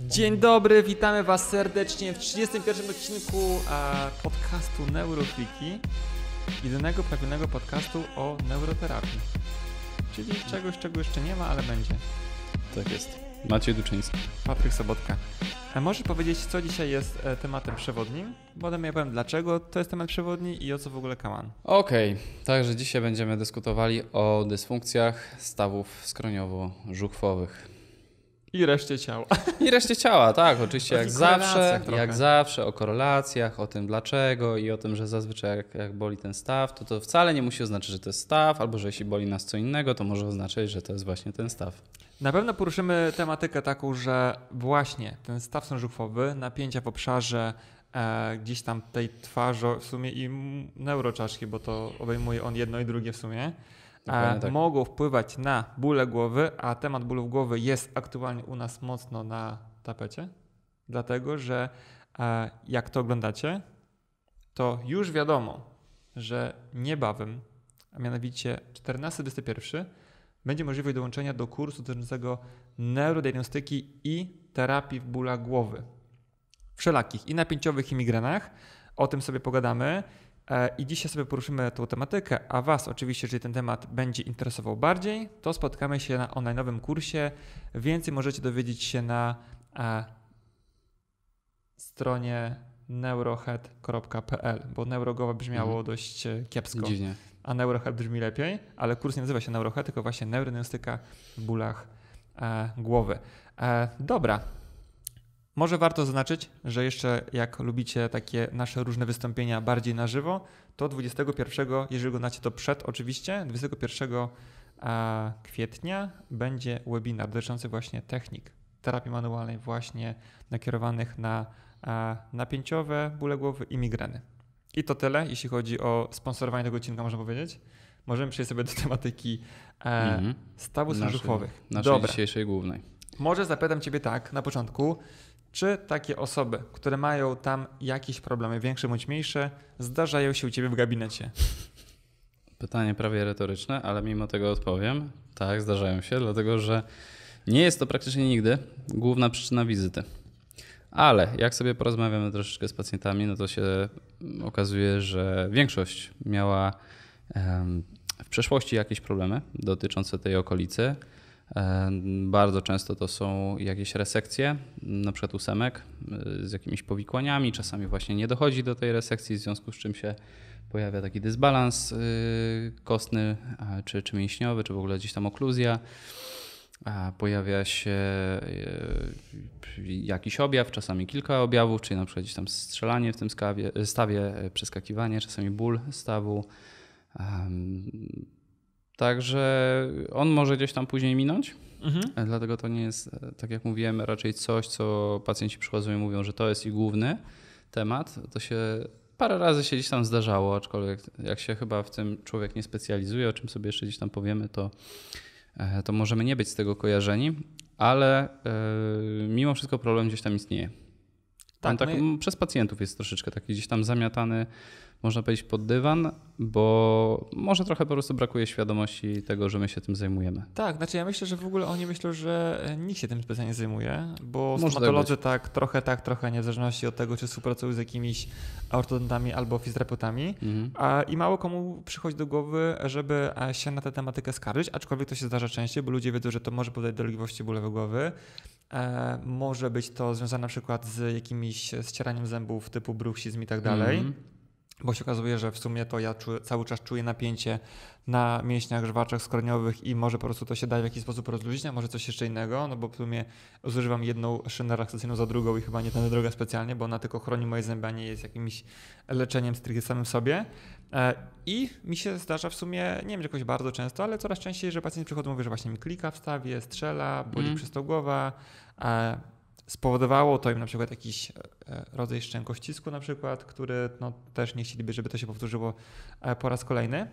Dzień dobry, witamy Was serdecznie w 31. odcinku podcastu Neurofliki, jedynego prawilnego podcastu o neuroterapii. Czyli czegoś, czego jeszcze nie ma, ale będzie. Tak jest. Maciej Duczyński. Patryk Sobotka. Możesz powiedzieć, co dzisiaj jest tematem przewodnim? Potem ja powiem, dlaczego to jest temat przewodni i o co w ogóle kaman. Okej, także dzisiaj będziemy dyskutowali o dysfunkcjach stawów skroniowo-żuchwowych. I reszcie ciała. I reszcie ciała, tak, oczywiście jak zawsze o korelacjach, o tym dlaczego i o tym, że zazwyczaj jak boli ten staw, to wcale nie musi oznaczać, że to jest staw, albo że jeśli boli nas co innego, to może oznaczać, że to jest właśnie ten staw. Na pewno poruszymy tematykę taką, że właśnie ten staw żuchwowy, napięcia w obszarze gdzieś tam tej twarzy w sumie i neuroczaszki, bo to obejmuje on jedno i drugie w sumie, tak. Mogą wpływać na bóle głowy, a temat bólów głowy jest aktualnie u nas mocno na tapecie, dlatego że jak to oglądacie, to już wiadomo, że niebawem, a mianowicie 14-21, będzie możliwość dołączenia do kursu dotyczącego neurodiagnostyki i terapii w bólach głowy. Wszelakich, i napięciowych, i migrenach. O tym sobie pogadamy i dzisiaj sobie poruszymy tą tematykę, a Was oczywiście, jeżeli ten temat będzie interesował bardziej, to spotkamy się na online'owym kursie. Więcej możecie dowiedzieć się na stronie neurohead.pl, bo neurogowa brzmiało dość kiepsko. Dziwnie. A Neurohead brzmi lepiej, ale kurs nie nazywa się Neurohead, tylko właśnie neurodiagnostyka w bólach głowy. Dobra. Może warto zaznaczyć, że jeszcze jak lubicie takie nasze różne wystąpienia bardziej na żywo, to 21, jeżeli oglądacie to przed oczywiście, 21 kwietnia będzie webinar dotyczący właśnie technik terapii manualnej właśnie nakierowanych na napięciowe bóle głowy i migreny. I to tyle, jeśli chodzi o sponsorowanie tego odcinka, można powiedzieć. Możemy przejść sobie do tematyki stawów żuchwowych. Naszej dzisiejszej głównej. Może zapytam Ciebie tak na początku, czy takie osoby, które mają tam jakieś problemy, większe bądź mniejsze, zdarzają się u Ciebie w gabinecie? Pytanie prawie retoryczne, ale mimo tego odpowiem. Tak, zdarzają się, dlatego że nie jest to praktycznie nigdy główna przyczyna wizyty. Ale jak sobie porozmawiamy troszeczkę z pacjentami, no to się okazuje, że większość miała w przeszłości jakieś problemy dotyczące tej okolicy. Bardzo często to są jakieś resekcje, na przykład ósemek z jakimiś powikłaniami. Czasami właśnie nie dochodzi do tej resekcji, w związku z czym się pojawia taki dysbalans kostny czy mięśniowy, czy w ogóle gdzieś tam okluzja. Pojawia się jakiś objaw, czasami kilka objawów, czyli na przykład gdzieś tam strzelanie w tym stawie, przeskakiwanie, czasami ból stawu. Także on może gdzieś tam później minąć, dlatego to nie jest, tak jak mówiłem, raczej coś, co pacjenci przychodzą i mówią, że to jest ich główny temat. To się parę razy się gdzieś tam zdarzało, aczkolwiek jak się chyba w tym człowiek nie specjalizuje, o czym sobie jeszcze gdzieś tam powiemy, to możemy nie być z tego kojarzeni, ale mimo wszystko problem gdzieś tam istnieje. Tak, przez pacjentów jest troszeczkę taki gdzieś tam zamiatany, można powiedzieć, pod dywan, bo może trochę po prostu brakuje świadomości tego, że my się tym zajmujemy. Tak, znaczy ja myślę, że w ogóle oni myślą, że nikt się tym specjalnie zajmuje, bo stomatolodzy tak, trochę nie, w zależności od tego, czy współpracują z jakimiś ortodontami albo fizjoterapeutami. I mało komu przychodzi do głowy, żeby się na tę tematykę skarżyć, aczkolwiek to się zdarza częściej, bo ludzie wiedzą, że to może powodować dolegliwości bólowe głowy. Może być to związane na przykład z jakimś ścieraniem zębów typu bruksizm i tak dalej. Bo się okazuje, że w sumie to ja cały czas czuję napięcie na mięśniach żwaczych skroniowych i może po prostu to się da w jakiś sposób rozluźnić, a może coś jeszcze innego, no bo w sumie zużywam jedną szynę relaksacyjną za drugą i chyba nie tę drogę specjalnie, bo ona tylko chroni moje zęby, a nie jest jakimś leczeniem stricte samym sobie. I mi się zdarza w sumie, nie wiem, jakoś bardzo często, ale coraz częściej, że pacjenci przychodzą i mówią, że właśnie mi klika w stawie, strzela, boli przez to głowa. Spowodowało to im na przykład jakiś rodzaj szczękościsku na przykład, który no, też nie chcieliby, żeby to się powtórzyło po raz kolejny.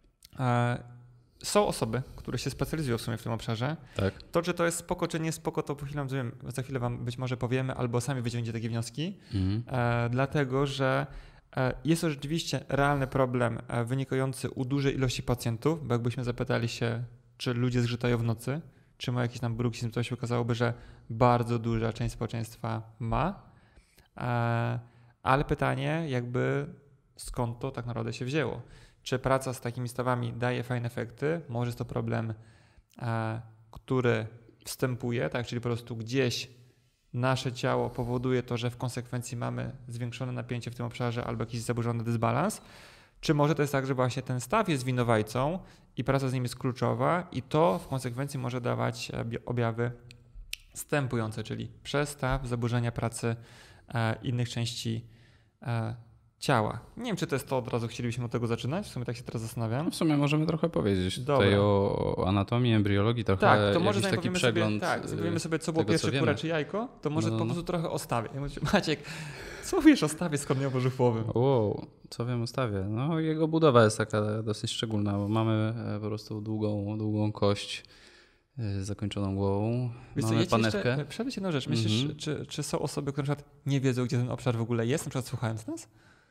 Są osoby, które się specjalizują w sumie w tym obszarze. Tak. To, czy to jest spoko, czy nie spoko, to za chwilę wam być może powiemy, albo sami wyciągniecie takie wnioski. Dlatego, że jest to rzeczywiście realny problem wynikający u dużej ilości pacjentów, bo jakbyśmy zapytali się, czy ludzie zgrzytają w nocy, czy ma jakiś tam bruksizm, to się okazałoby, że bardzo duża część społeczeństwa ma. Ale pytanie jakby skąd to tak naprawdę się wzięło? Czy praca z takimi stawami daje fajne efekty? Może jest to problem, który wstępuje, tak? Czyli po prostu gdzieś nasze ciało powoduje to, że w konsekwencji mamy zwiększone napięcie w tym obszarze albo jakiś zaburzony dysbalans. Czy może to jest tak, że właśnie ten staw jest winowajcą i praca z nim jest kluczowa i to w konsekwencji może dawać objawy wstępujące, czyli przestaw, zaburzenia pracy innych części ciała. Nie wiem, czy to jest to, od razu chcielibyśmy od tego zaczynać, w sumie tak się teraz zastanawiam. W sumie możemy trochę powiedzieć tutaj o anatomii, embriologii, trochę tak, to może jakiś taki przegląd. Powiemy sobie, co było pierwsze, kura czy jajko, to może po prostu trochę o stawie. Maciek, co wiesz o stawie skorniowo-żuchwowym? Wow, co wiem o stawie? No jego budowa jest taka dosyć szczególna, bo mamy po prostu długą kość z zakończoną głową. Mamy panewkę. Przemyśl jedną rzecz. Myślisz, czy są osoby, które na przykład nie wiedzą, gdzie ten obszar w ogóle jest, na przykład słuchając nas?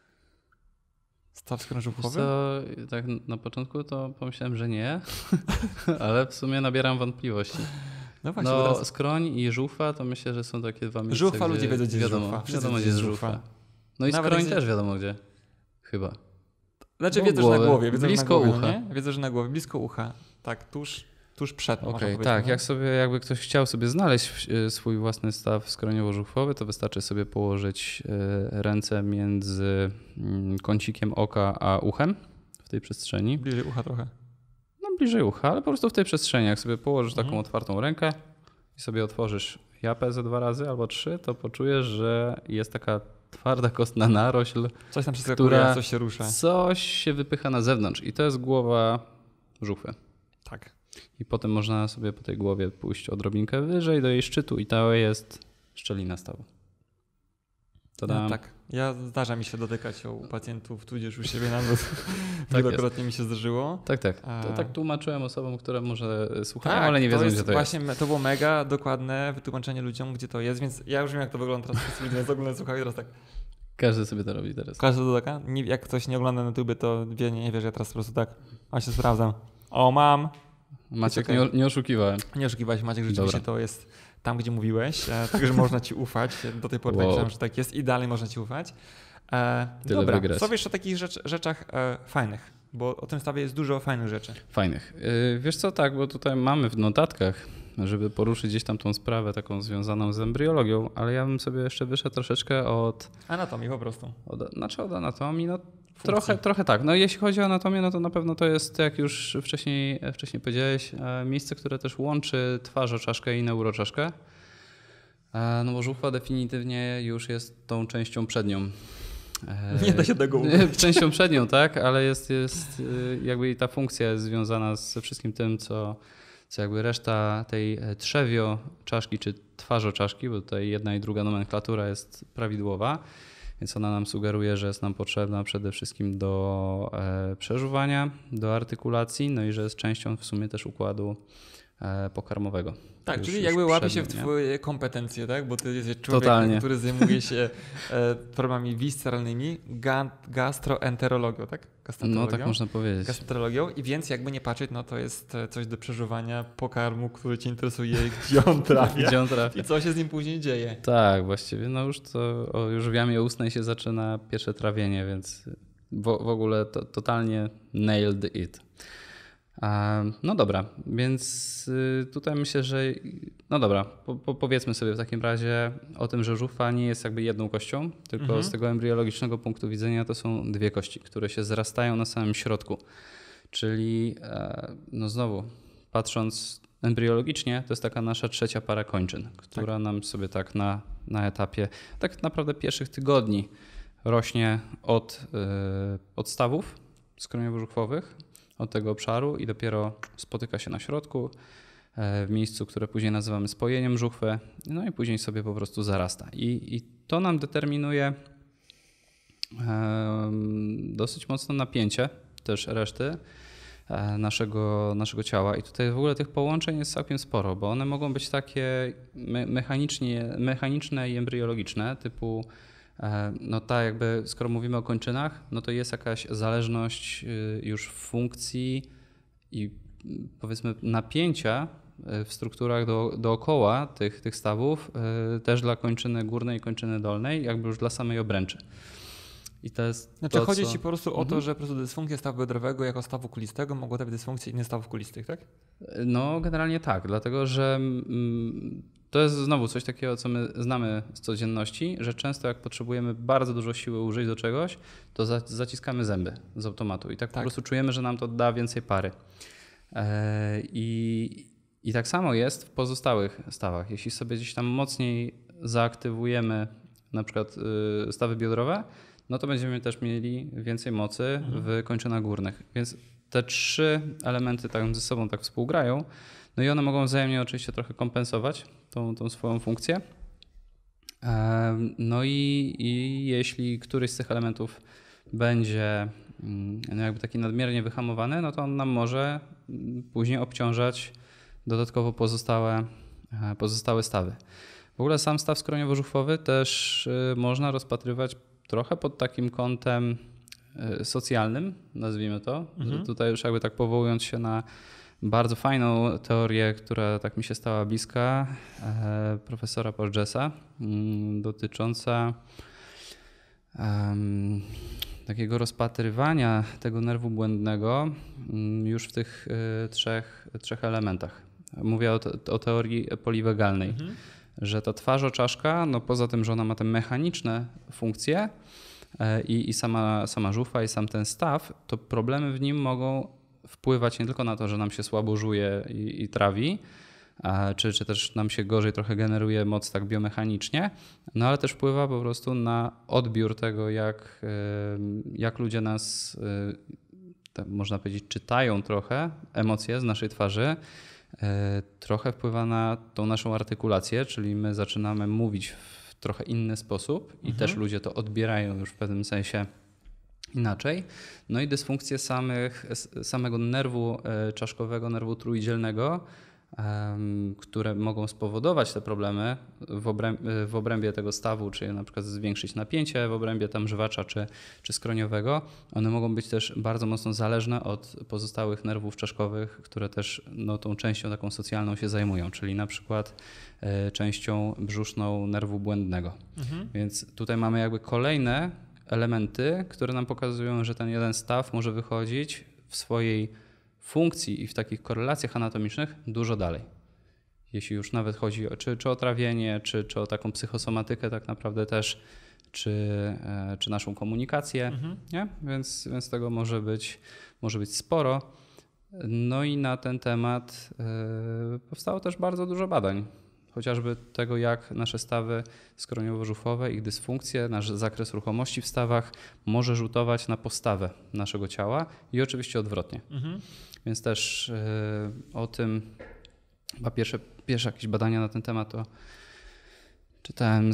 Staw skorniowo-żuchwowy? Tak na początku to pomyślałem, że nie, ale w sumie nabieram wątpliwości. No właśnie. No skroń i żuchwa to myślę, że są takie dwa miejsca, żuchwa, ludzie wiedzą, gdzie jest żuchwa. Wiadomo, gdzie jest żuchwa. No i skroń też wiadomo gdzie. Chyba. Znaczy wiedzą, że na głowie. Blisko ucha. Nie? Wiedzą, że na głowie, blisko ucha. Tak, tuż przed. Okej, tak. Jakby ktoś chciał sobie znaleźć swój własny staw skroniowo-żuchwowy, to wystarczy sobie położyć ręce między kącikiem oka a uchem w tej przestrzeni. Bliżej ucha trochę. No bliżej ucha, ale po prostu w tej przestrzeni. Jak sobie położysz taką otwartą rękę i sobie otworzysz japę ze 2 razy albo 3, to poczujesz, że jest taka twarda kostna narośl, coś tam przeskakuje, coś się rusza. Coś się wypycha na zewnątrz i to jest głowa żuchwy. Tak. I potem można sobie po tej głowie pójść odrobinkę wyżej do jej szczytu i to jest szczelina stawu. No, tak. Zdarza mi się dotykać u pacjentów, tudzież u siebie nawet. Wielokrotnie mi się zdarzyło. Tak. To tak tłumaczyłem osobom, które może słuchają, ale nie wiedzą, gdzie to jest. Właśnie to było mega dokładne wytłumaczenie ludziom, gdzie to jest, więc ja już wiem, jak to wygląda teraz. Wszyscy ludzie nas oglądają, słuchają i teraz tak. Każdy sobie to robi teraz. Każdy to taka? Jak ktoś nie ogląda na YouTube, to nie wie, że ja teraz po prostu tak. A się sprawdzam. O, mam. Maciek, nie oszukiwałem. Nie oszukiwałeś, Maciek, rzeczywiście to jest tam, gdzie mówiłeś, także można ci ufać. Do tej pory tak myślałem, że tak jest i dalej można ci ufać. Dobra, co wiesz o takich rzeczach fajnych? Bo o tym stawie jest dużo fajnych rzeczy. Fajnych. Wiesz co, tak, bo tutaj mamy w notatkach, żeby poruszyć gdzieś tam tą sprawę taką związaną z embriologią, ale ja bym sobie jeszcze wyszedł troszeczkę od... Anatomii po prostu. Od anatomii, no trochę tak. No jeśli chodzi o anatomię, no to na pewno to jest, jak już wcześniej powiedziałeś, miejsce, które też łączy twarzoczaszkę i neuroczaszkę. No bo żuchwa definitywnie już jest tą częścią przednią. Nie da się tego ukryć. Częścią przednią, tak, ale jest jakby ta funkcja jest związana ze wszystkim tym, co jakby reszta tej trzewio-czaszki czy twarzoczaszki, bo tutaj jedna i druga nomenklatura jest prawidłowa, więc ona nam sugeruje, że jest nam potrzebna przede wszystkim do przeżuwania, do artykulacji, no i że jest częścią w sumie też układu pokarmowego. Tak, czyli jakby łapie się w twoje kompetencje, tak? Bo ty jesteś człowiek, który zajmuje się problemami visceralnymi, gastroenterologią, tak? No tak można powiedzieć. Gastroenterologią i więc jakby nie patrzeć, no to jest coś do przeżuwania pokarmu, który cię interesuje, gdzie on trafia i co się z nim później dzieje. Tak, właściwie no już w jamie ustnej się zaczyna pierwsze trawienie, więc w ogóle totalnie nailed it. No dobra, więc tutaj myślę, że no dobra, powiedzmy sobie w takim razie o tym, że żuchwa nie jest jakby jedną kością, tylko z tego embriologicznego punktu widzenia to są 2 kości, które się zrastają na samym środku. Czyli no znowu, patrząc embriologicznie, to jest taka nasza 3. para kończyn, która nam sobie tak na etapie tak naprawdę pierwszych tygodni rośnie od podstawów skroniowo-żuchwowych, od tego obszaru i dopiero spotyka się na środku w miejscu, które później nazywamy spojeniem żuchwy, no i później sobie po prostu zarasta. I to nam determinuje dosyć mocno napięcie też reszty naszego ciała i tutaj w ogóle tych połączeń jest całkiem sporo, bo one mogą być takie mechaniczne i embriologiczne, typu no tak jakby skoro mówimy o kończynach, no to jest jakaś zależność już funkcji i powiedzmy napięcia w strukturach dookoła tych stawów, też dla kończyny górnej i kończyny dolnej, jakby już dla samej obręczy. I to jest znaczy chodzi ci po prostu o to, że po prostu dysfunkcje stawu biodrowego jako stawu kulistego mogą dawać dysfunkcje innych stawów kulistych, tak? No generalnie tak, dlatego że to jest znowu coś takiego, co my znamy z codzienności, że często jak potrzebujemy bardzo dużo siły użyć do czegoś, to zaciskamy zęby z automatu i tak po prostu czujemy, że nam to da więcej pary. I tak samo jest w pozostałych stawach. Jeśli sobie gdzieś tam mocniej zaaktywujemy na przykład stawy biodrowe, no to będziemy też mieli więcej mocy w kończynach górnych. Więc te 3 elementy tak ze sobą tak współgrają. No i one mogą wzajemnie oczywiście trochę kompensować tą swoją funkcję. No i jeśli któryś z tych elementów będzie no jakby taki nadmiernie wyhamowany, no to on nam może później obciążać dodatkowo pozostałe stawy. W ogóle sam staw skroniowo-żuchwowy też można rozpatrywać trochę pod takim kątem socjalnym, nazwijmy to. Tutaj już jakby tak powołując się na bardzo fajną teorię, która tak mi się stała bliska, profesora Porgesa, dotycząca takiego rozpatrywania tego nerwu błędnego już w tych trzech elementach. Mówię o teorii poliwegalnej, że ta twarzoczaszka, no poza tym, że ona ma te mechaniczne funkcje i sama żuchwa i sam ten staw, to problemy w nim mogą wpływać nie tylko na to, że nam się słabo żuje i trawi, czy też nam się gorzej trochę generuje moc tak biomechanicznie, no ale też wpływa po prostu na odbiór tego, jak ludzie nas, można powiedzieć, czytają trochę emocje z naszej twarzy. Trochę wpływa na tą naszą artykulację, czyli my zaczynamy mówić w trochę inny sposób i też ludzie to odbierają już w pewnym sensie inaczej. No i dysfunkcje samego nerwu czaszkowego, nerwu trójdzielnego, które mogą spowodować te problemy w obrębie tego stawu, czyli na przykład zwiększyć napięcie w obrębie tam żywacza czy skroniowego. One mogą być też bardzo mocno zależne od pozostałych nerwów czaszkowych, które też no, tą częścią taką socjalną się zajmują, czyli na przykład częścią brzuszną nerwu błędnego. Więc tutaj mamy jakby kolejne elementy, które nam pokazują, że ten jeden staw może wychodzić w swojej funkcji i w takich korelacjach anatomicznych dużo dalej. Jeśli już nawet chodzi czy o trawienie, czy o taką psychosomatykę tak naprawdę też, czy naszą komunikację, nie? Więc tego może być sporo. No i na ten temat powstało też bardzo dużo badań. Chociażby tego, jak nasze stawy skroniowo-żuchwowe, ich dysfunkcje, nasz zakres ruchomości w stawach może rzutować na postawę naszego ciała i oczywiście odwrotnie. Więc też o tym, chyba pierwsze jakieś badania na ten temat to czytałem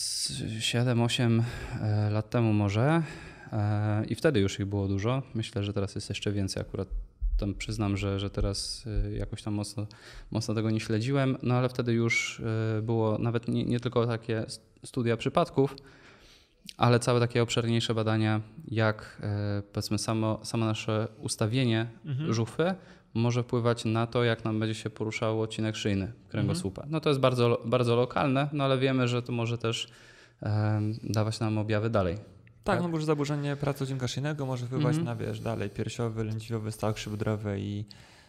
7-8 lat temu może i wtedy już ich było dużo. Myślę, że teraz jest jeszcze więcej. Akurat tam przyznam, że teraz jakoś tam mocno tego nie śledziłem, no ale wtedy już było nawet nie tylko takie studia przypadków, ale całe takie obszerniejsze badania, jak powiedzmy samo nasze ustawienie żuchwy może wpływać na to, jak nam będzie się poruszał odcinek szyjny kręgosłupa. No to jest bardzo, bardzo lokalne, no ale wiemy, że to może też dawać nam objawy dalej. Tak, no bo już zaburzenie pracy odcinka szyjnego może wpływać na, dalej piersiowy, lędźwiowy, staw krzywodrowy i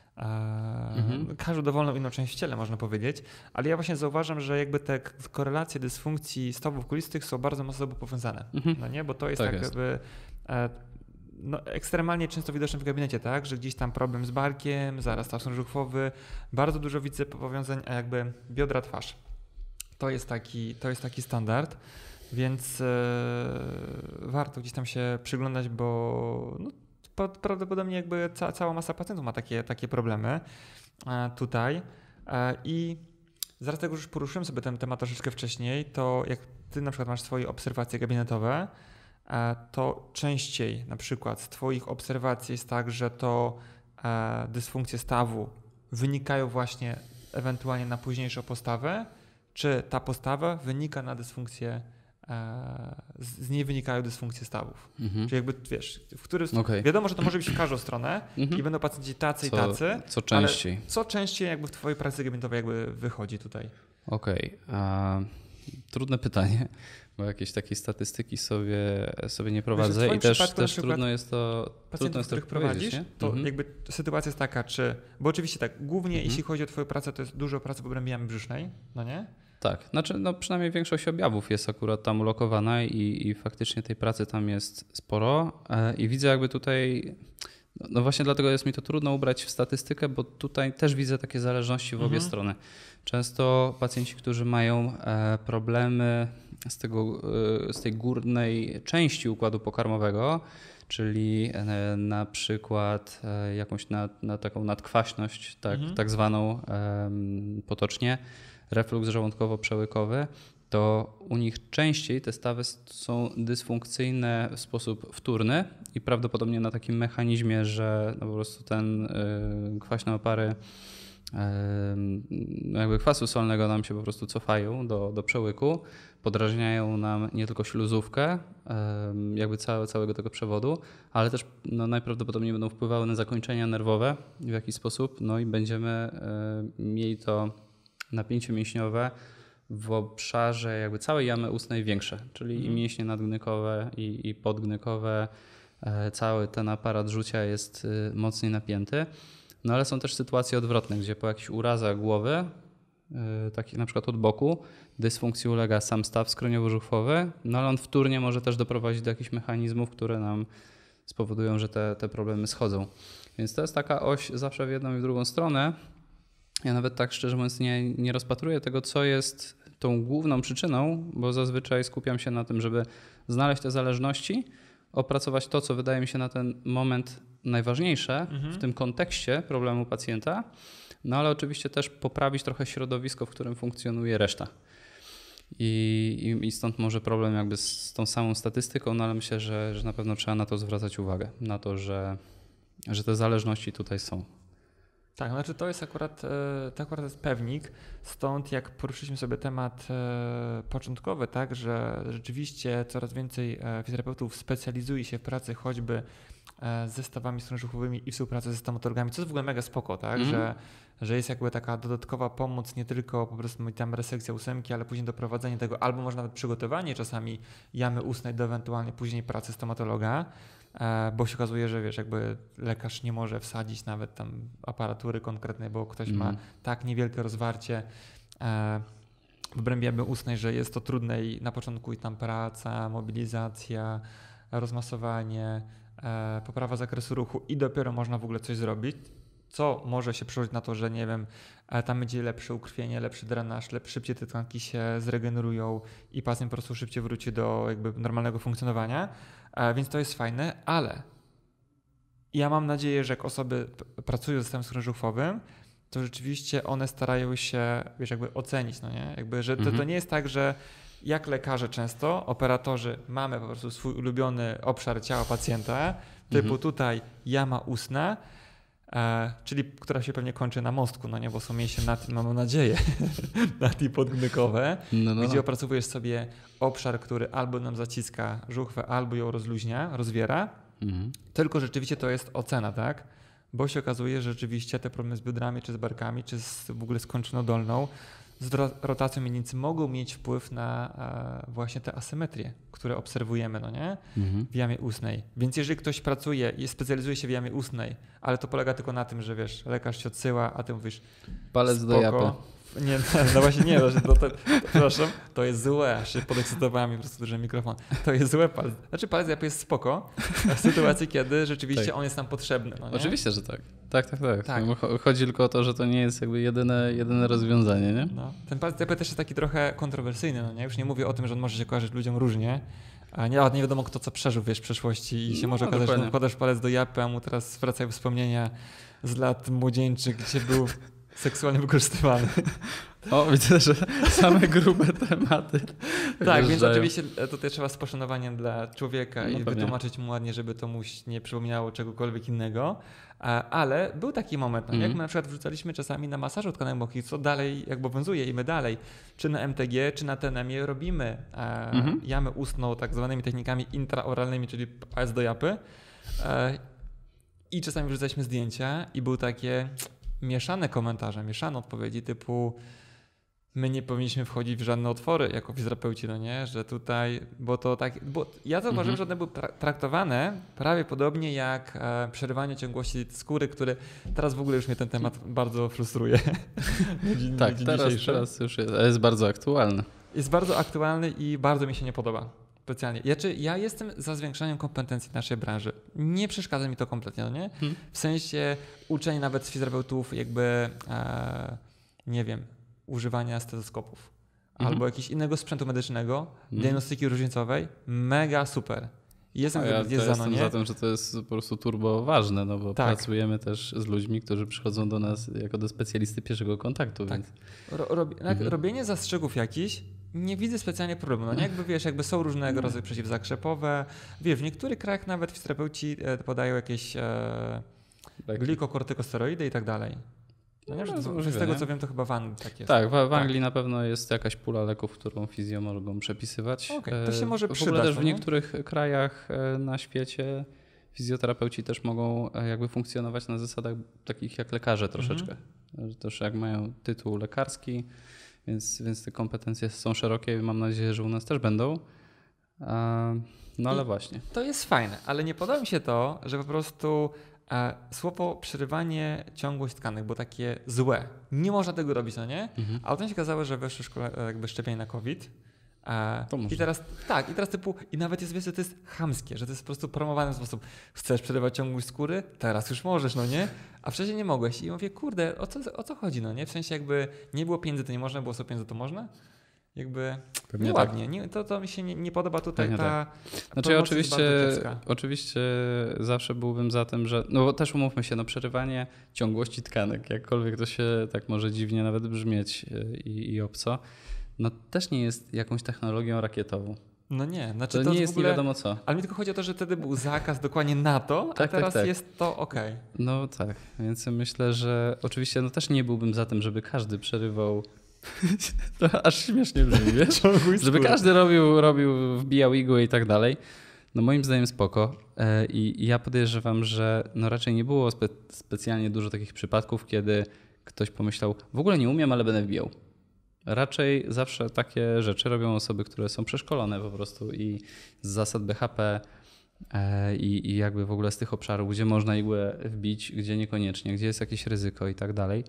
każdą dowolną inną część w ciele, można powiedzieć. Ale ja właśnie zauważam, że jakby te korelacje dysfunkcji stawów kulistych są bardzo mocno powiązane. No nie? Bo to jest tak jakby ekstremalnie często widoczne w gabinecie, tak? Że gdzieś tam problem z barkiem, zaraz staw żuchwowy, bardzo dużo widzę powiązań, a jakby biodra, twarz. To jest taki standard. Więc warto gdzieś tam się przyglądać, bo prawdopodobnie jakby cała masa pacjentów ma takie problemy tutaj. I zaraz tego już poruszyłem sobie ten temat troszeczkę wcześniej, to jak ty na przykład masz swoje obserwacje gabinetowe, to częściej na przykład z twoich obserwacji jest tak, że to dysfunkcje stawu wynikają właśnie ewentualnie na późniejszą postawę, czy ta postawa wynika na dysfunkcję z niej wynikają dysfunkcje stawów. Czyli jakby wiesz, wiadomo, że to może być w każdą stronę i będą pacjenci tacy i tacy. Co częściej. Co częściej jakby w twojej pracy gabinetowej jakby wychodzi tutaj? Okej. Trudne pytanie, bo jakieś takiej statystyki sobie nie prowadzę i też trudno jest to pacjentów, których prowadzisz, to jakby sytuacja jest taka, bo oczywiście tak, głównie jeśli chodzi o twoją pracę, to jest dużo pracy w obrębie jamy brzusznej, no nie? Tak, znaczy przynajmniej większość objawów jest akurat tam ulokowana i faktycznie tej pracy tam jest sporo i widzę jakby tutaj, no właśnie dlatego jest mi to trudno ubrać w statystykę, bo tutaj też widzę takie zależności w obie strony. Często pacjenci, którzy mają problemy z tej górnej części układu pokarmowego, czyli na przykład jakąś taką nadkwaśność, tak zwaną potocznie, refluks żołądkowo-przełykowy, to u nich częściej te stawy są dysfunkcyjne w sposób wtórny i prawdopodobnie na takim mechanizmie, że po prostu ten kwaśne opary jakby kwasu solnego nam się po prostu cofają do przełyku, podrażniają nam nie tylko śluzówkę, jakby całego tego przewodu, ale też najprawdopodobniej będą wpływały na zakończenia nerwowe w jakiś sposób, no i będziemy mieli to napięcie mięśniowe w obszarze jakby całej jamy ustnej większe, czyli i mięśnie nadgnykowe i podgnykowe, cały ten aparat rzucia jest mocniej napięty. No ale są też sytuacje odwrotne, gdzie po jakichś urazach głowy, takich na przykład od boku, dysfunkcji ulega sam staw skroniowo-żuchwowy, no ale on wtórnie może też doprowadzić do jakichś mechanizmów, które nam spowodują, że te problemy schodzą. Więc to jest taka oś zawsze w jedną i w drugą stronę. Ja nawet tak szczerze mówiąc nie rozpatruję tego, co jest tą główną przyczyną, bo zazwyczaj skupiam się na tym, żeby znaleźć te zależności, opracować to, co wydaje mi się na ten moment najważniejsze w tym kontekście problemu pacjenta, no ale oczywiście też poprawić trochę środowisko, w którym funkcjonuje reszta. I stąd może problem jakby z tą samą statystyką, no ale myślę, że na pewno trzeba na to zwracać uwagę, na to, że te zależności tutaj są. Tak, znaczy to jest akurat jest pewnik, stąd jak poruszyliśmy sobie temat początkowy, tak, że rzeczywiście coraz więcej fizjoterapeutów specjalizuje się w pracy choćby ze stawami skroniowo-żuchwowymi i współpracy ze stomatologami, co jest w ogóle mega spoko, tak, że jest jakby taka dodatkowa pomoc, nie tylko po prostu tam resekcja ósemki, ale później doprowadzenie tego, albo może nawet przygotowanie czasami jamy ustnej do ewentualnie później pracy stomatologa, bo się okazuje, że wiesz, jakby lekarz nie może wsadzić nawet tam aparatury konkretnej, bo ktoś ma tak niewielkie rozwarcie w obrębie jamy ustnej, że jest to trudne i na początku i tam praca, mobilizacja, rozmasowanie, poprawa zakresu ruchu i dopiero można w ogóle coś zrobić, co może się przełożyć na to, że nie wiem, tam będzie lepsze ukrwienie, lepszy drenaż, szybciej te tkanki się zregenerują i pacjent po prostu szybciej wróci do jakby normalnego funkcjonowania, więc to jest fajne, ale ja mam nadzieję, że jak osoby pracują z systemem skroniowo-żuchwowym, to rzeczywiście one starają się, wiesz, jakby ocenić, no nie? Jakby, że to nie jest tak, że jak lekarze często, operatorzy, mamy po prostu swój ulubiony obszar ciała pacjenta, typu tutaj jama ustna, czyli która się pewnie kończy na mostku, no nie, bo są mięśnie mamy nadzieję, nad i podgnykowe, gdzie opracowujesz sobie obszar, który albo nam zaciska żuchwę, albo ją rozluźnia, rozwiera, tylko rzeczywiście to jest ocena, tak? Bo się okazuje, że rzeczywiście te problemy z biodrami, czy z barkami, czy w ogóle z kończyną dolną, z rotacją miednicy mogą mieć wpływ na właśnie te asymetrie, które obserwujemy, no nie? W jamie ustnej. Więc jeżeli ktoś pracuje i specjalizuje się w jamie ustnej, ale to polega tylko na tym, że wiesz, lekarz się odsyła, a ty mówisz palec spoko, do japy. Nie, no właśnie nie, przepraszam, to jest złe, aż się podekscytowałem i po prostu duży mikrofon. To jest złe palec. Znaczy palec japy jest spoko w sytuacji, kiedy rzeczywiście on jest nam potrzebny. No nie? Oczywiście, że tak. Tak. Chodzi tylko o to, że to nie jest jakby jedyne rozwiązanie, nie? No. Ten palec japy też jest taki trochę kontrowersyjny, no nie? Już nie mówię o tym, że on może się kojarzyć ludziom różnie, a nie wiadomo kto co przeżył, wiesz, w przeszłości i się może okazać, że wkładasz palec do japy, a mu teraz wracają wspomnienia z lat młodzieńczych, gdzie był seksualnie wykorzystywany. O, widzę, że same grube tematy. Tak, więc oczywiście tutaj trzeba z poszanowaniem dla człowieka i pewnie. wytłumaczyć mu ładnie, żeby to mu nie przypominało czegokolwiek innego. Ale był taki moment, jak my na przykład wrzucaliśmy czasami na masażu tkanek mochich, co dalej jakby obowiązuje i my dalej, czy na MTG, czy na TNM-ie robimy jamę ustną tak zwanymi technikami intraoralnymi, czyli AS do japy. I czasami wrzucaliśmy zdjęcia i były takie mieszane komentarze, mieszane odpowiedzi typu my nie powinniśmy wchodzić w żadne otwory jako fizjoterapeuci, no nie, że tutaj, bo to tak, bo ja zauważyłem, że one były traktowane prawie podobnie jak przerywanie ciągłości skóry, który teraz w ogóle już mnie ten temat bardzo frustruje. Tak, teraz już jest bardzo aktualny. Jest bardzo aktualny i bardzo mi się nie podoba. Specjalnie. Ja jestem za zwiększaniem kompetencji naszej branży. Nie przeszkadza mi to kompletnie, no nie? W sensie uczenia nawet z fizjoterapeutów jakby, nie wiem, używania stetoskopów albo jakiegoś innego sprzętu medycznego, diagnostyki różnicowej, mega super. Jestem za tym, że to jest po prostu turbo ważne, no bo pracujemy też z ludźmi, którzy przychodzą do nas jako do specjalisty pierwszego kontaktu. Tak. Więc... Robienie zastrzegów jakichś nie widzę specjalnie problemu. No nie? Jakby są różnego rodzaju przeciwzakrzepowe. Wiesz, w niektórych krajach nawet fizjoterapeuci podają jakieś glikokortykosteroidy i tak dalej. Z tego co wiem, to chyba w Anglii tak jest. Tak, w Anglii na pewno jest jakaś pula leków, którą fizjo mogą przepisywać. To się może przydać. W ogóle też w niektórych krajach na świecie fizjoterapeuci też mogą jakby funkcjonować na zasadach takich jak lekarze troszeczkę. Też jak mają tytuł lekarski, więc te kompetencje są szerokie i mam nadzieję, że u nas też będą. No ale właśnie. To jest fajne, ale nie podoba mi się to, że po prostu słowo przerywanie ciągłość tkanek, bo takie złe. Nie można tego robić, no nie? A potem się okazało, że weszły jakby szczepienie na COVID. I teraz typu, i nawet jest, wiesz, że to jest chamskie, że to jest po prostu promowane w sposób, chcesz przerywać ciągłość skóry? Teraz już możesz, no nie? A wcześniej nie mogłeś. I mówię, kurde, o co chodzi, no nie? W sensie jakby nie było pieniędzy, to nie można, było sobie pieniędzy, to można? Jakby pewnie nieładnie. Tak. To mi się nie podoba tutaj pewnie ta Znaczy oczywiście zawsze byłbym za tym, że, no bo też umówmy się, no przerywanie ciągłości tkanek, jakkolwiek to się tak może dziwnie nawet brzmieć i obco, no też nie jest jakąś technologią rakietową. No nie. Znaczy to nie jest nie wiadomo co. Ale mi tylko chodzi o to, że wtedy był zakaz dokładnie na to, a teraz jest to okej. No tak, więc myślę, że oczywiście no też nie byłbym za tym, żeby każdy przerywał. To aż śmiesznie brzmi, wiesz? Żeby każdy wbijał igłę i tak dalej. No moim zdaniem spoko. I ja podejrzewam, że no raczej nie było specjalnie dużo takich przypadków, kiedy ktoś pomyślał, w ogóle nie umiem, ale będę wbijał. Raczej zawsze takie rzeczy robią osoby, które są przeszkolone po prostu i z zasad BHP i jakby w ogóle z tych obszarów, gdzie można igłę wbić, gdzie niekoniecznie, gdzie jest jakieś ryzyko i tak dalej.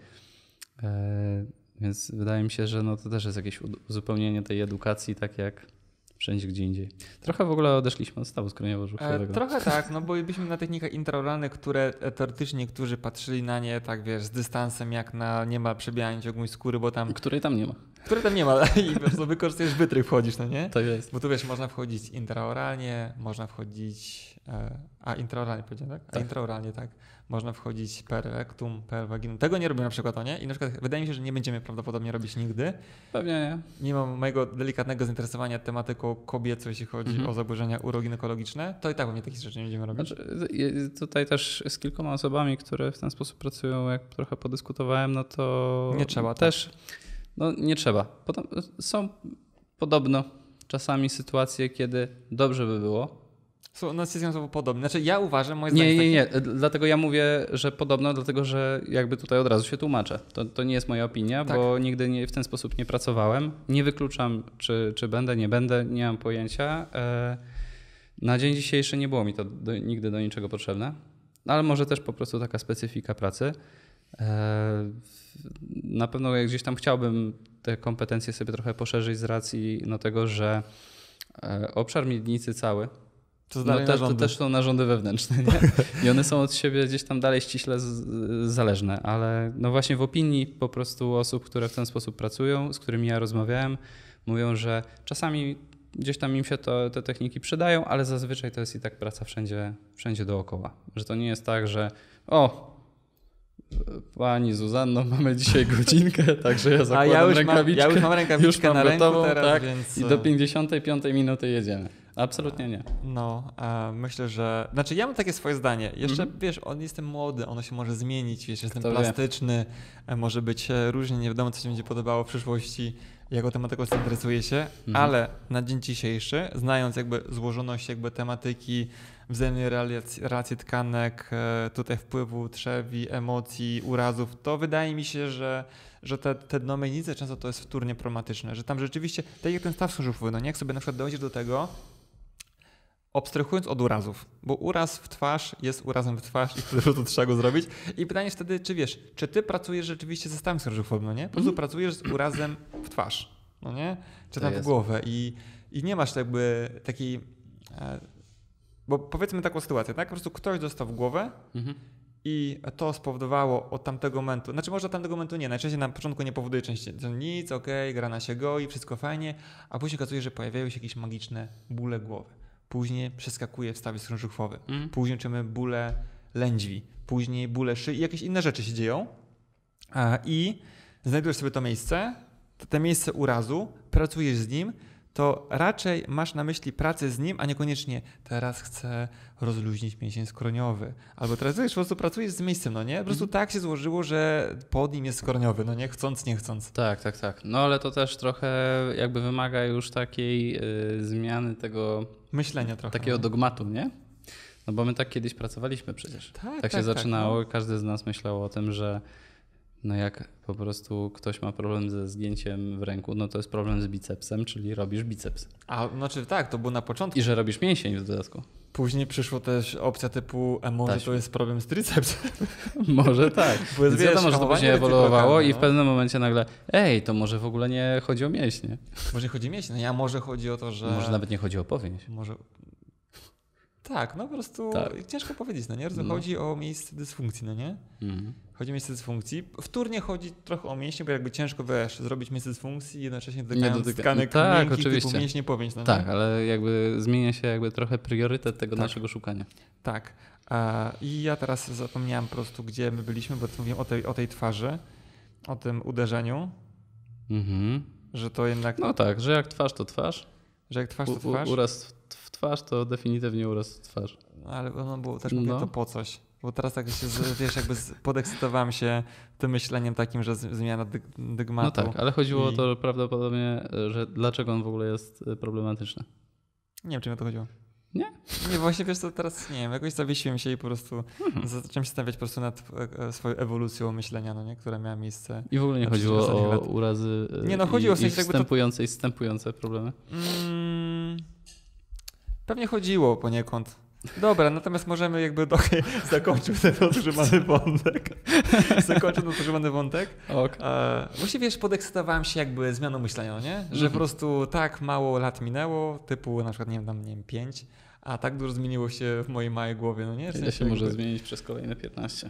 Więc wydaje mi się, że no to też jest jakieś uzupełnienie tej edukacji, tak jak wszędzie gdzie indziej. Trochę w ogóle odeszliśmy od stawu skroniowo-żuchwowego. Trochę tak, no bo byliśmy na technikach intraoralnych, które teoretycznie niektórzy patrzyli na nie tak, wiesz, z dystansem jak na niemal przebijanie ciągłość skóry, bo tam... Której tam nie ma. Której tam nie ma i po prostu wykorzystujesz wytrych, wchodzisz, no nie? To jest. Bo tu wiesz, można wchodzić intraoralnie, można wchodzić... intraoralnie powiedziałem, tak? Intraoralnie, tak. Można wchodzić per rectum, per vaginum. Tego nie robię na przykład, nie? I na przykład wydaje mi się, że nie będziemy prawdopodobnie robić nigdy. Pewnie nie. Nie mam mojego delikatnego zainteresowania tematyką kobiecą, jeśli chodzi o zaburzenia uroginekologiczne, to i tak pewnie takich rzeczy nie będziemy robić. Znaczy, tutaj też z kilkoma osobami, które w ten sposób pracują, jak trochę podyskutowałem, no to... Nie trzeba. Też, no nie trzeba. Są podobno czasami sytuacje, kiedy dobrze by było. Są słowo podobne. Znaczy ja uważam, moje zdanie Nie. Dlatego ja mówię, że podobno, dlatego że jakby tutaj od razu się tłumaczę. To nie jest moja opinia, bo nigdy w ten sposób nie pracowałem. Nie wykluczam, czy będę, nie będę, nie mam pojęcia. Na dzień dzisiejszy nie było mi to nigdy do niczego potrzebne, ale może też po prostu taka specyfika pracy. Na pewno gdzieś tam chciałbym te kompetencje sobie trochę poszerzyć z racji tego, że obszar miednicy cały, to też są narządy wewnętrzne, nie? I one są od siebie gdzieś tam dalej ściśle zależne, ale no właśnie w opinii po prostu osób, które w ten sposób pracują, z którymi ja rozmawiałem, mówią, że czasami gdzieś tam im się te techniki przydają, ale zazwyczaj to jest i tak praca wszędzie dookoła. Że to nie jest tak, że Pani Zuzanno, mamy dzisiaj godzinkę, także ja zakładam rękawiczkę. Ja już mam rękawiczkę na ręku gotową, teraz, tak? więc... I do 55 minuty jedziemy. Absolutnie nie. No, myślę, że... Znaczy ja mam takie swoje zdanie. Jeszcze, wiesz, jestem młody, ono się może zmienić, wiesz, jestem plastyczny, może być różnie, nie wiadomo, co się będzie podobało w przyszłości, jaką tematyką zainteresuję się, ale na dzień dzisiejszy, znając jakby złożoność jakby tematyki, wzajemnej relacji tkanek, tutaj wpływu trzewi, emocji, urazów, to wydaje mi się, że te dnomienice często to jest wtórnie problematyczne, że tam rzeczywiście, tak jak ten staw krzyżówkowy, no nie, jak sobie na przykład dojdziesz do tego, abstrahując od urazów, bo uraz w twarz jest urazem w twarz i po prostu trzeba go zrobić. I pytanie wtedy, czy wiesz, czy ty pracujesz rzeczywiście ze stawem krzyżówkowym, no nie? Po prostu pracujesz z urazem w twarz, no nie? Czy tam w głowę i nie masz jakby takiej... Bo powiedzmy taką sytuację, tak? Po prostu ktoś dostał w głowę i to spowodowało od tamtego momentu, znaczy może od tamtego momentu nie, najczęściej na początku nie powoduje częściej nic, grana się goi, wszystko fajnie, a później okazuje, że pojawiają się jakieś magiczne bóle głowy. Później przeskakuje w stawie krzyżówkowym, później czujemy bóle lędźwi, później bóle szyi i jakieś inne rzeczy się dzieją i znajdujesz sobie to miejsce urazu, pracujesz z nim, to raczej masz na myśli pracę z nim, a niekoniecznie teraz chcę rozluźnić mięsień skroniowy. Albo teraz wiesz, po prostu pracujesz z miejscem, no nie? Po prostu tak się złożyło, że pod nim jest skroniowy, no nie? Chcąc, nie chcąc. Tak. No ale to też trochę jakby wymaga już takiej zmiany tego... Myślenia trochę. Takiego dogmatu, nie? No bo my tak kiedyś pracowaliśmy przecież. Tak się zaczynało. No. Każdy z nas myślał o tym, że no jak po prostu ktoś ma problem ze zgięciem w ręku, no to jest problem z bicepsem, czyli robisz biceps. A znaczy tak, to było na początku. I że robisz mięsień w dodatku. Później przyszło też opcja typu, może to jest problem z tricepsem. Może tak. Bo jest, wiadomo, że to później ewoluowało i w pewnym momencie nagle, to może w ogóle nie chodzi o mięśnie. Może nie chodzi o mięśnie, może chodzi o to, że... Może nawet nie chodzi o powięź. Może... Tak, no po prostu ciężko powiedzieć, no nie? Chodzi o miejsce dysfunkcji, no nie? Chodzi o miejsce dysfunkcji. Wtórnie chodzi trochę o mięśnie, bo jakby ciężko, zrobić miejsce dysfunkcji i jednocześnie dotykając tkanek miękkich typu mięśnie, powięź, no nie? Tak, ale jakby zmienia się jakby trochę priorytet tego naszego szukania. Tak. I ja teraz zapomniałem po prostu, gdzie my byliśmy, bo mówiłem o tej twarzy, o tym uderzeniu, że to jednak... No tak, że jak twarz to twarz. Że jak twarz to twarz. Uraz w twarz to definitywnie uraz w twarz. Ale ono było też mówię to po coś. Bo teraz tak się, wiesz, jakby podekscytowałem się tym myśleniem takim, że zmiana dygmatu. No tak, ale chodziło o to prawdopodobnie, że dlaczego on w ogóle jest problematyczny. Nie wiem, czym o to chodziło. Nie? Nie, właśnie wiesz co, teraz nie wiem, jakoś zawiesiłem się i po prostu zacząłem się stawiać po prostu nad swoją ewolucją myślenia, no nie, która miała miejsce. I w ogóle nie chodziło o urazy chodziło w sensie wstępujące i wstępujące problemy? Pewnie chodziło poniekąd. Dobra, natomiast możemy jakby zakończył ten otużywany wątek. Właściwie wiesz, podekscytowałem się jakby zmianą myślenia, nie? Że po prostu tak mało lat minęło, typu na przykład, nie wiem, 5, a tak dużo zmieniło się w mojej małej głowie, no nie? Ile się może zmienić przez kolejne 15?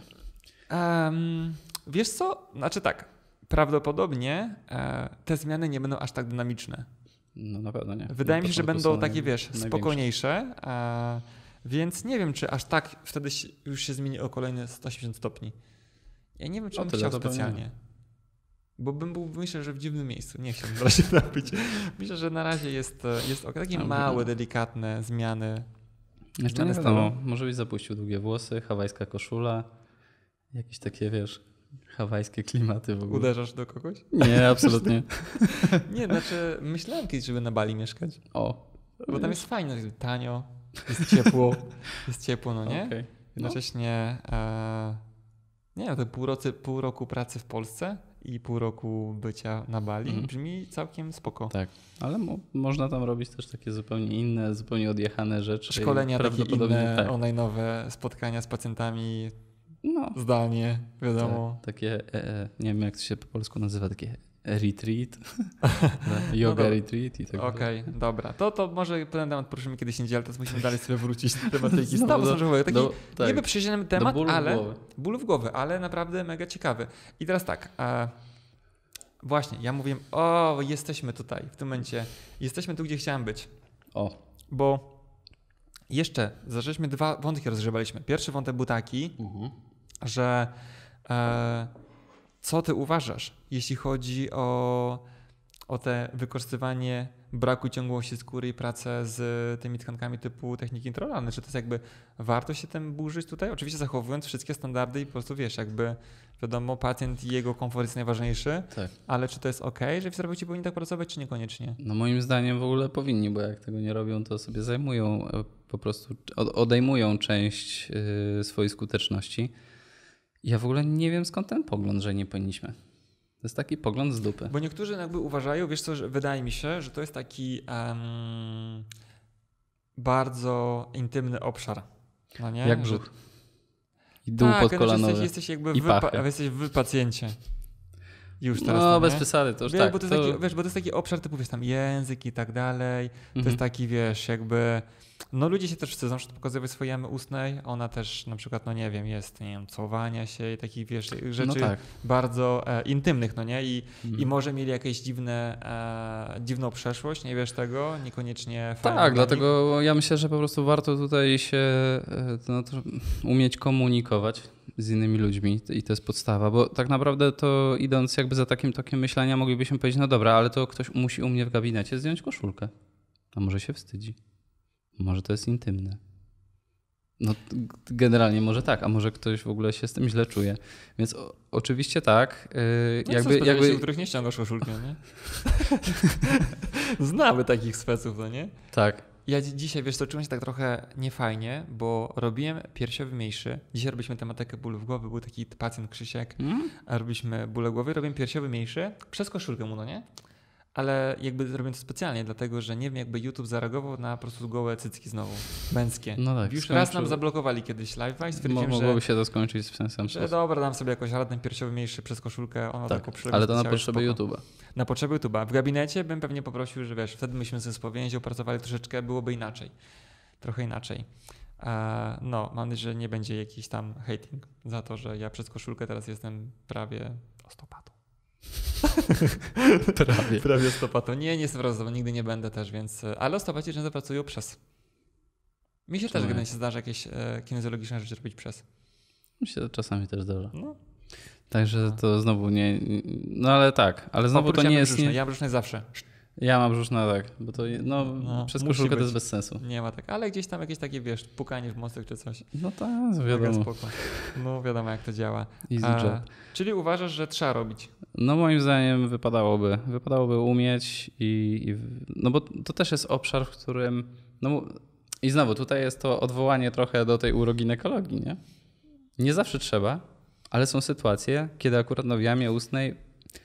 Wiesz co? Znaczy tak, prawdopodobnie te zmiany nie będą aż tak dynamiczne. No na pewno nie. Wydaje mi się, że będą takie, wiesz, spokojniejsze. Więc nie wiem, czy aż tak wtedy już się zmieni o kolejne 180 stopni. Ja nie wiem, czy bym chciał specjalnie. Bo myślę, że w dziwnym miejscu. Nie chciałbym się napić. Myślę, że na razie jest takie małe, delikatne zmiany. Jeszcze nie wiadomo. Może byś zapuścił długie włosy, hawajska koszula, jakieś takie, wiesz, hawajskie klimaty w ogóle. Uderzasz do kogoś? Nie, absolutnie. Nie, znaczy myślałem kiedyś, żeby na Bali mieszkać. Bo tam jest fajnie, jest tanio. Jest ciepło, no nie? Okay. Jednocześnie nie wiem, to pół roku pracy w Polsce i pół roku bycia na Bali brzmi całkiem spoko. Tak, ale można tam robić też takie zupełnie inne, zupełnie odjechane rzeczy. Szkolenia takie inne, online'owe, spotkania z pacjentami zdalnie, wiadomo. Takie, nie wiem jak to się po polsku nazywa, takie retreat, yoga retreat i tak dalej. Okej, dobra. To może ten temat poruszymy kiedyś indziej, ale teraz musimy dalej sobie wrócić do tematyki stawu krzyżówkowego. Taki niby przyjrzony temat, bólu w głowy, ale naprawdę mega ciekawy. I teraz tak, właśnie, ja mówiłem, jesteśmy tutaj, w tym momencie, jesteśmy tu, gdzie chciałem być. Bo jeszcze, dwa wątki rozgrzewaliśmy. Pierwszy wątek był taki, że Co ty uważasz, jeśli chodzi o te wykorzystywanie braku ciągłości skóry i pracę z tymi tkankami typu techniki intraoralne? Czy to jest jakby warto się tym burzyć tutaj? Oczywiście zachowując wszystkie standardy i po prostu wiesz, jakby wiadomo, pacjent i jego komfort jest najważniejszy, tak. Ale czy to jest okej, że fizjoterapeuci powinni tak pracować, czy niekoniecznie? No moim zdaniem w ogóle powinni, bo jak tego nie robią, to sobie zajmują, po prostu odejmują część swojej skuteczności. Ja w ogóle nie wiem, skąd ten pogląd, że nie powinniśmy. To jest taki pogląd z dupy. Bo niektórzy jakby uważają, wiesz co, że wydaje mi się, że to jest taki bardzo intymny obszar. No nie? Jak brzuch. I dół podkolanowy. Jesteś jakby jesteś w pacjencie. Już teraz. No, bez przesady, to już wiesz, tak. Bo to jest taki, wiesz, bo to jest taki obszar typu, wiesz, tam język i tak dalej. To jest taki, wiesz, jakby... No ludzie się też wstydzą, że to pokazywać swojej jamy ustnej. Ona też na przykład, no nie wiem, jest, nie wiem, całowania się i takich, wiesz, rzeczy bardzo intymnych, no nie? I może mieli jakieś dziwną przeszłość, nie wiesz tego, niekoniecznie fajnie. Tak, dlatego ja myślę, że po prostu warto tutaj się umieć komunikować z innymi ludźmi i to jest podstawa, bo tak naprawdę to idąc jakby za takim tokiem myślenia moglibyśmy powiedzieć, no dobra, ale to ktoś musi u mnie w gabinecie zdjąć koszulkę. A może się wstydzi. Może to jest intymne. No generalnie może tak, a może ktoś w ogóle się z tym źle czuje. Więc oczywiście tak. No jakby się, których nie ściągasz koszulki, nie? Znamy takich speców, no nie? Tak. Ja dzisiaj, wiesz co, czułem się tak trochę niefajnie, bo robiłem piersiowy mniejszy. Dzisiaj robiliśmy tematykę bólów głowy, był taki pacjent Krzysiek, a robiliśmy bóle głowy, robiłem piersiowy mniejszy przez koszulkę mu, no nie? Ale jakby zrobiłem to specjalnie, dlatego że nie wiem, jakby YouTube zareagował na po prostu gołe cycki znowu, męskie. No tak, już raz nam zablokowali kiedyś live'a i stwierdziłem, że... Mogłoby się to skończyć w ten sam sposób. Dobra, dam sobie jakoś radny piersiowy mniejszy przez koszulkę. Ono tak, ale to na potrzeby YouTube'a. Na potrzeby YouTube'a. W gabinecie bym pewnie poprosił, że wiesz, wtedy myśmy z powięzią pracowali troszeczkę, byłoby inaczej. Trochę inaczej. No, mam nadzieję, że nie będzie jakiś tam hating za to, że ja przez koszulkę teraz jestem prawie osteopatą. Prawie osteopatą. Nie jestem prawdopodobnie, nigdy nie będę też, więc... Ale osteopaci często pracują przez. Mi się też generalnie się zdarza jakieś kinezjologiczne rzeczy robić przez. Mi się to czasami też zdarza. No. Także to znowu nie... No ale tak, ale znowu to nie jest... Ja mam brzuszne zawsze. Ja mam brzuszne tak, bo to przez koszulkę to jest bez sensu. Nie ma tak, ale gdzieś tam jakieś takie, wiesz, pukanie w mostek czy coś. No tak, wiadomo. Spoko. No wiadomo jak to działa. Easy job. Czyli uważasz, że trzeba robić? No moim zdaniem wypadałoby umieć no bo to też jest obszar, w którym, no i znowu tutaj jest to odwołanie trochę do tej uroginekologii, nie? Nie zawsze trzeba, ale są sytuacje, kiedy akurat w jamie ustnej,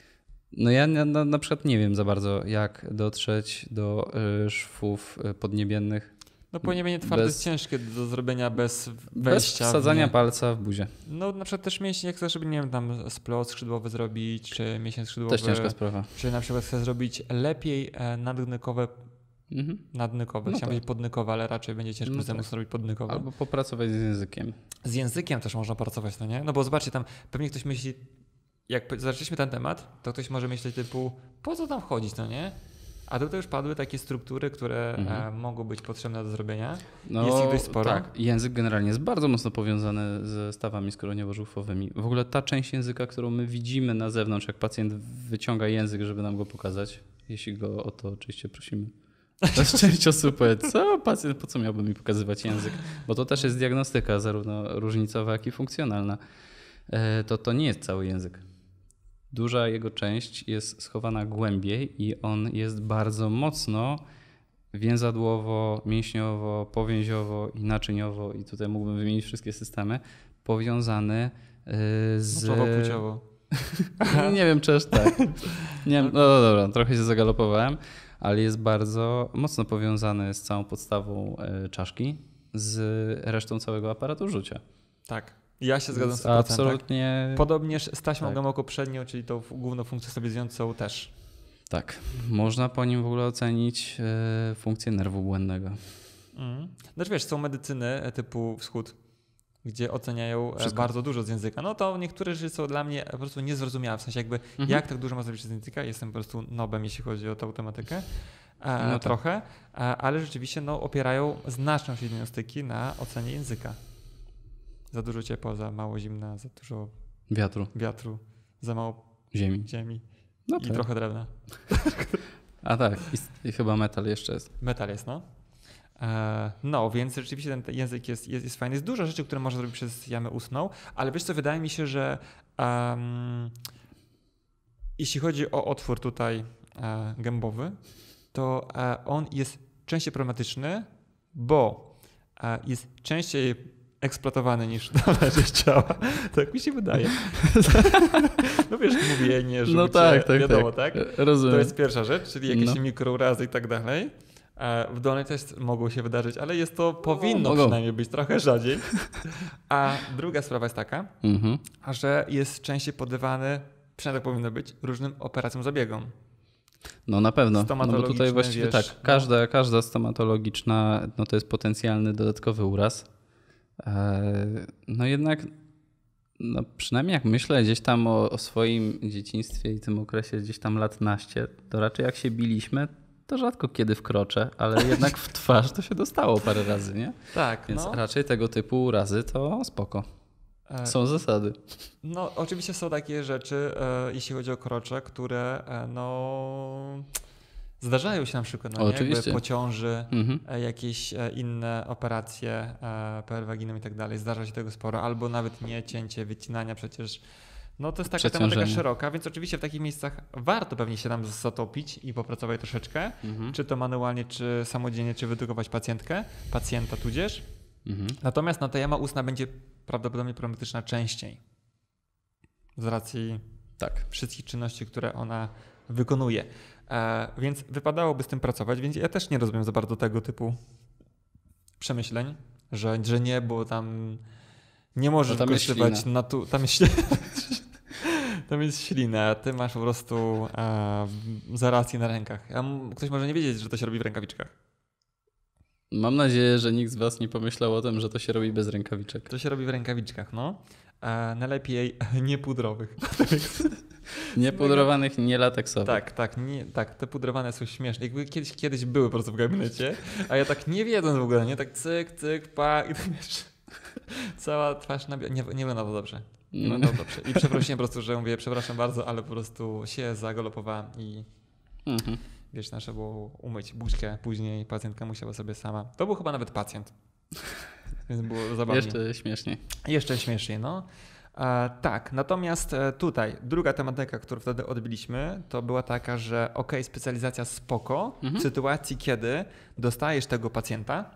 no ja na przykład nie wiem za bardzo, jak dotrzeć do szwów podniebiennych. No podniebienie twarde jest ciężkie do zrobienia bez wejścia. Bez wsadzania palca w buzię. No na przykład też mięśnie, jak chcesz, żeby nie wiem, tam splot skrzydłowy zrobić, czy mięsień skrzydłowy. Też ciężka sprawa. Czy na przykład chcesz zrobić lepiej nadnykowe. Nadnykowe, chciałem powiedzieć podnykowe, ale raczej będzie ciężko zrobić podnykowe. Albo popracować z językiem. Z językiem też można pracować, no nie? No bo zobaczcie, tam pewnie ktoś myśli, jak zaczęliśmy ten temat, to ktoś może myśleć typu, po co tam wchodzić, no nie? A tutaj już padły takie struktury, które mogą być potrzebne do zrobienia. No, jest ich dość sporo. Tak, język generalnie jest bardzo mocno powiązany ze stawami skroniowo-żuchwowymi. W ogóle ta część języka, którą my widzimy na zewnątrz, jak pacjent wyciąga język, żeby nam go pokazać, jeśli go o to oczywiście prosimy. To jest część osób powie, co pacjent, po co miałby mi pokazywać język? Bo to też jest diagnostyka, zarówno różnicowa, jak i funkcjonalna. To nie jest cały język. Duża jego część jest schowana głębiej i on jest bardzo mocno więzadłowo, mięśniowo, powięziowo i naczyniowo, i tutaj mógłbym wymienić wszystkie systemy, powiązany z... Płciowo. Nie wiem, czy aż tak. Nie, no dobra, trochę się zagalopowałem, ale jest bardzo mocno powiązany z całą podstawą czaszki, z resztą całego aparatu rzucia. Tak. Ja się zgadzam z tym. Absolutnie. Podobnież z taśmą gamokoprzednią, czyli tą główną funkcję stabilizującą też. Tak. Można po nim w ogóle ocenić funkcję nerwu błędnego. Znaczy wiesz, są medycyny typu wschód, gdzie oceniają bardzo dużo z języka. No to niektóre rzeczy są dla mnie po prostu niezrozumiałe. W sensie jakby jak tak dużo ma zrobić z języka. Jestem po prostu nobem, jeśli chodzi o tę tematykę. Trochę. Ale rzeczywiście opierają znaczną diagnostyki na ocenie języka. Za dużo ciepła, za mało zimna, za dużo Wiatru. Za mało ziemi. No i trochę drewna. A tak, i chyba metal jeszcze jest. Metal jest, no. No, więc rzeczywiście ten język jest fajny. Jest dużo rzeczy, które można zrobić przez jamę ustną, ale wiesz co, wydaje mi się, że jeśli chodzi o otwór tutaj gębowy, to on jest częściej problematyczny, bo jest częściej eksploatowany niż należy z ciała. Tak mi się wydaje. No wiesz, mówienie, żółcie, no tak, wiadomo, tak? Rozumiem. To jest pierwsza rzecz, czyli jakieś mikrourazy i tak dalej. W dolnej też mogło się wydarzyć, ale powinno przynajmniej być trochę rzadziej. A druga sprawa jest taka, że jest częściej poddawany, przynajmniej tak powinno być, różnym operacjom zabiegom. No na pewno, no bo tutaj właściwie tak, każda stomatologiczna no to jest potencjalny dodatkowy uraz. No jednak no przynajmniej jak myślę gdzieś tam o swoim dzieciństwie i tym okresie gdzieś tam lat naście, to raczej jak się biliśmy, to rzadko kiedy w krocze, ale jednak w twarz to się dostało parę razy, nie? Tak. Więc raczej tego typu urazy to spoko. Są zasady. No oczywiście są takie rzeczy, jeśli chodzi o krocze, które zdarzają się na przykład, jakby po ciąży, jakieś inne operacje perwaginą i tak dalej. Zdarza się tego sporo, albo nawet nie cięcie, wycinania przecież. No to jest taka tematyka szeroka, więc oczywiście w takich miejscach warto pewnie się tam zatopić i popracować troszeczkę, czy to manualnie, czy samodzielnie, czy wyedukować pacjenta tudzież. Natomiast ta jama ustna będzie prawdopodobnie problematyczna częściej z racji wszystkich czynności, które ona wykonuje. Więc wypadałoby z tym pracować, więc ja też nie rozumiem za bardzo tego typu przemyśleń, że nie, bo tam nie możesz wykorzystywać tam jest ślina, a ty masz po prostu zarazki na rękach. Ktoś może nie wiedzieć, że to się robi w rękawiczkach. Mam nadzieję, że nikt z was nie pomyślał o tym, że to się robi bez rękawiczek. To się robi w rękawiczkach, no. Najlepiej niepudrowych. Niepudrowanych, nie lateksowych. Tak, te pudrowane są śmieszne. Jakby kiedyś były po prostu w gabinecie, a ja tak nie wiedząc w ogóle, nie? Tak cyk, pa i tak wiesz, cała twarz nie wygląda to dobrze. Nie wygląda dobrze. I przeprosiłem po prostu, że mówię, przepraszam bardzo, ale po prostu się zagalopowałem i wiesz, trzeba było umyć buźkę, później pacjentka musiała sobie sama. To był chyba nawet pacjent. Więc było zabawnie. Jeszcze śmieszniej, no. Tak, natomiast tutaj druga tematyka, którą wtedy odbiliśmy, to była taka, że specjalizacja spoko w sytuacji, kiedy dostajesz tego pacjenta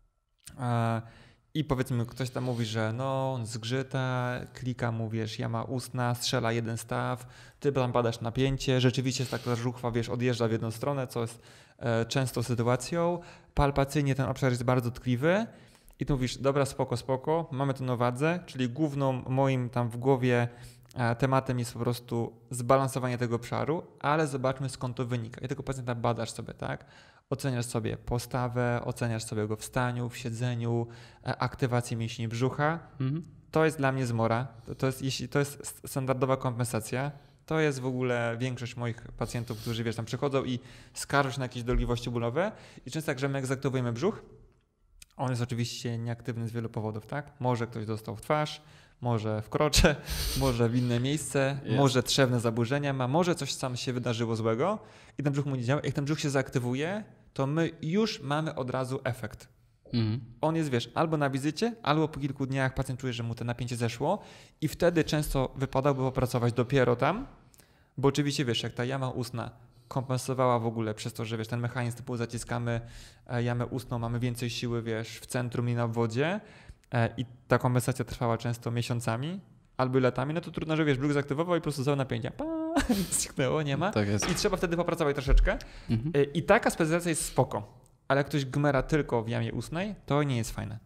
i powiedzmy ktoś tam mówi, że on zgrzyta, klika, mówisz, jama ustna, strzela jeden staw, ty tam badasz napięcie, rzeczywiście jest taka żuchwa, odjeżdża w jedną stronę, co jest często sytuacją, palpacyjnie ten obszar jest bardzo tkliwy. I tu mówisz, dobra, spoko, mamy to na wadze, czyli główną moim tam w głowie tematem jest po prostu zbalansowanie tego obszaru, ale zobaczmy skąd to wynika. I tego pacjenta badasz sobie, tak? Oceniasz sobie postawę, oceniasz sobie go w staniu, w siedzeniu, aktywację mięśni brzucha. To jest dla mnie zmora. Jeśli to jest standardowa kompensacja, to jest w ogóle większość moich pacjentów, którzy tam przychodzą i skarżą się na jakieś dolegliwości bólowe. I często tak, że my egzaktowujemy brzuch. On jest oczywiście nieaktywny z wielu powodów, tak? Może ktoś dostał w twarz, może w krocze, może w inne miejsce, może trzewne zaburzenia ma, może coś sam się wydarzyło złego i ten brzuch mu nie działa. Jak ten brzuch się zaaktywuje, to my już mamy od razu efekt. On jest, albo na wizycie, albo po kilku dniach pacjent czuje, że mu to napięcie zeszło i wtedy często wypadałoby popracować dopiero tam, bo oczywiście, jak ta jama ustna kompensowała w ogóle przez to, że ten mechanizm typu zaciskamy jamę ustną, mamy więcej siły, w centrum i na obwodzie i ta kompensacja trwała często miesiącami albo latami, no to trudno, że brzuch zaktywował i po prostu zał napięcia. Zniknęło, nie ma. Tak jest. I trzeba wtedy popracować troszeczkę. I taka specjalizacja jest spoko, ale jak ktoś gmera tylko w jamie ustnej, to nie jest fajne.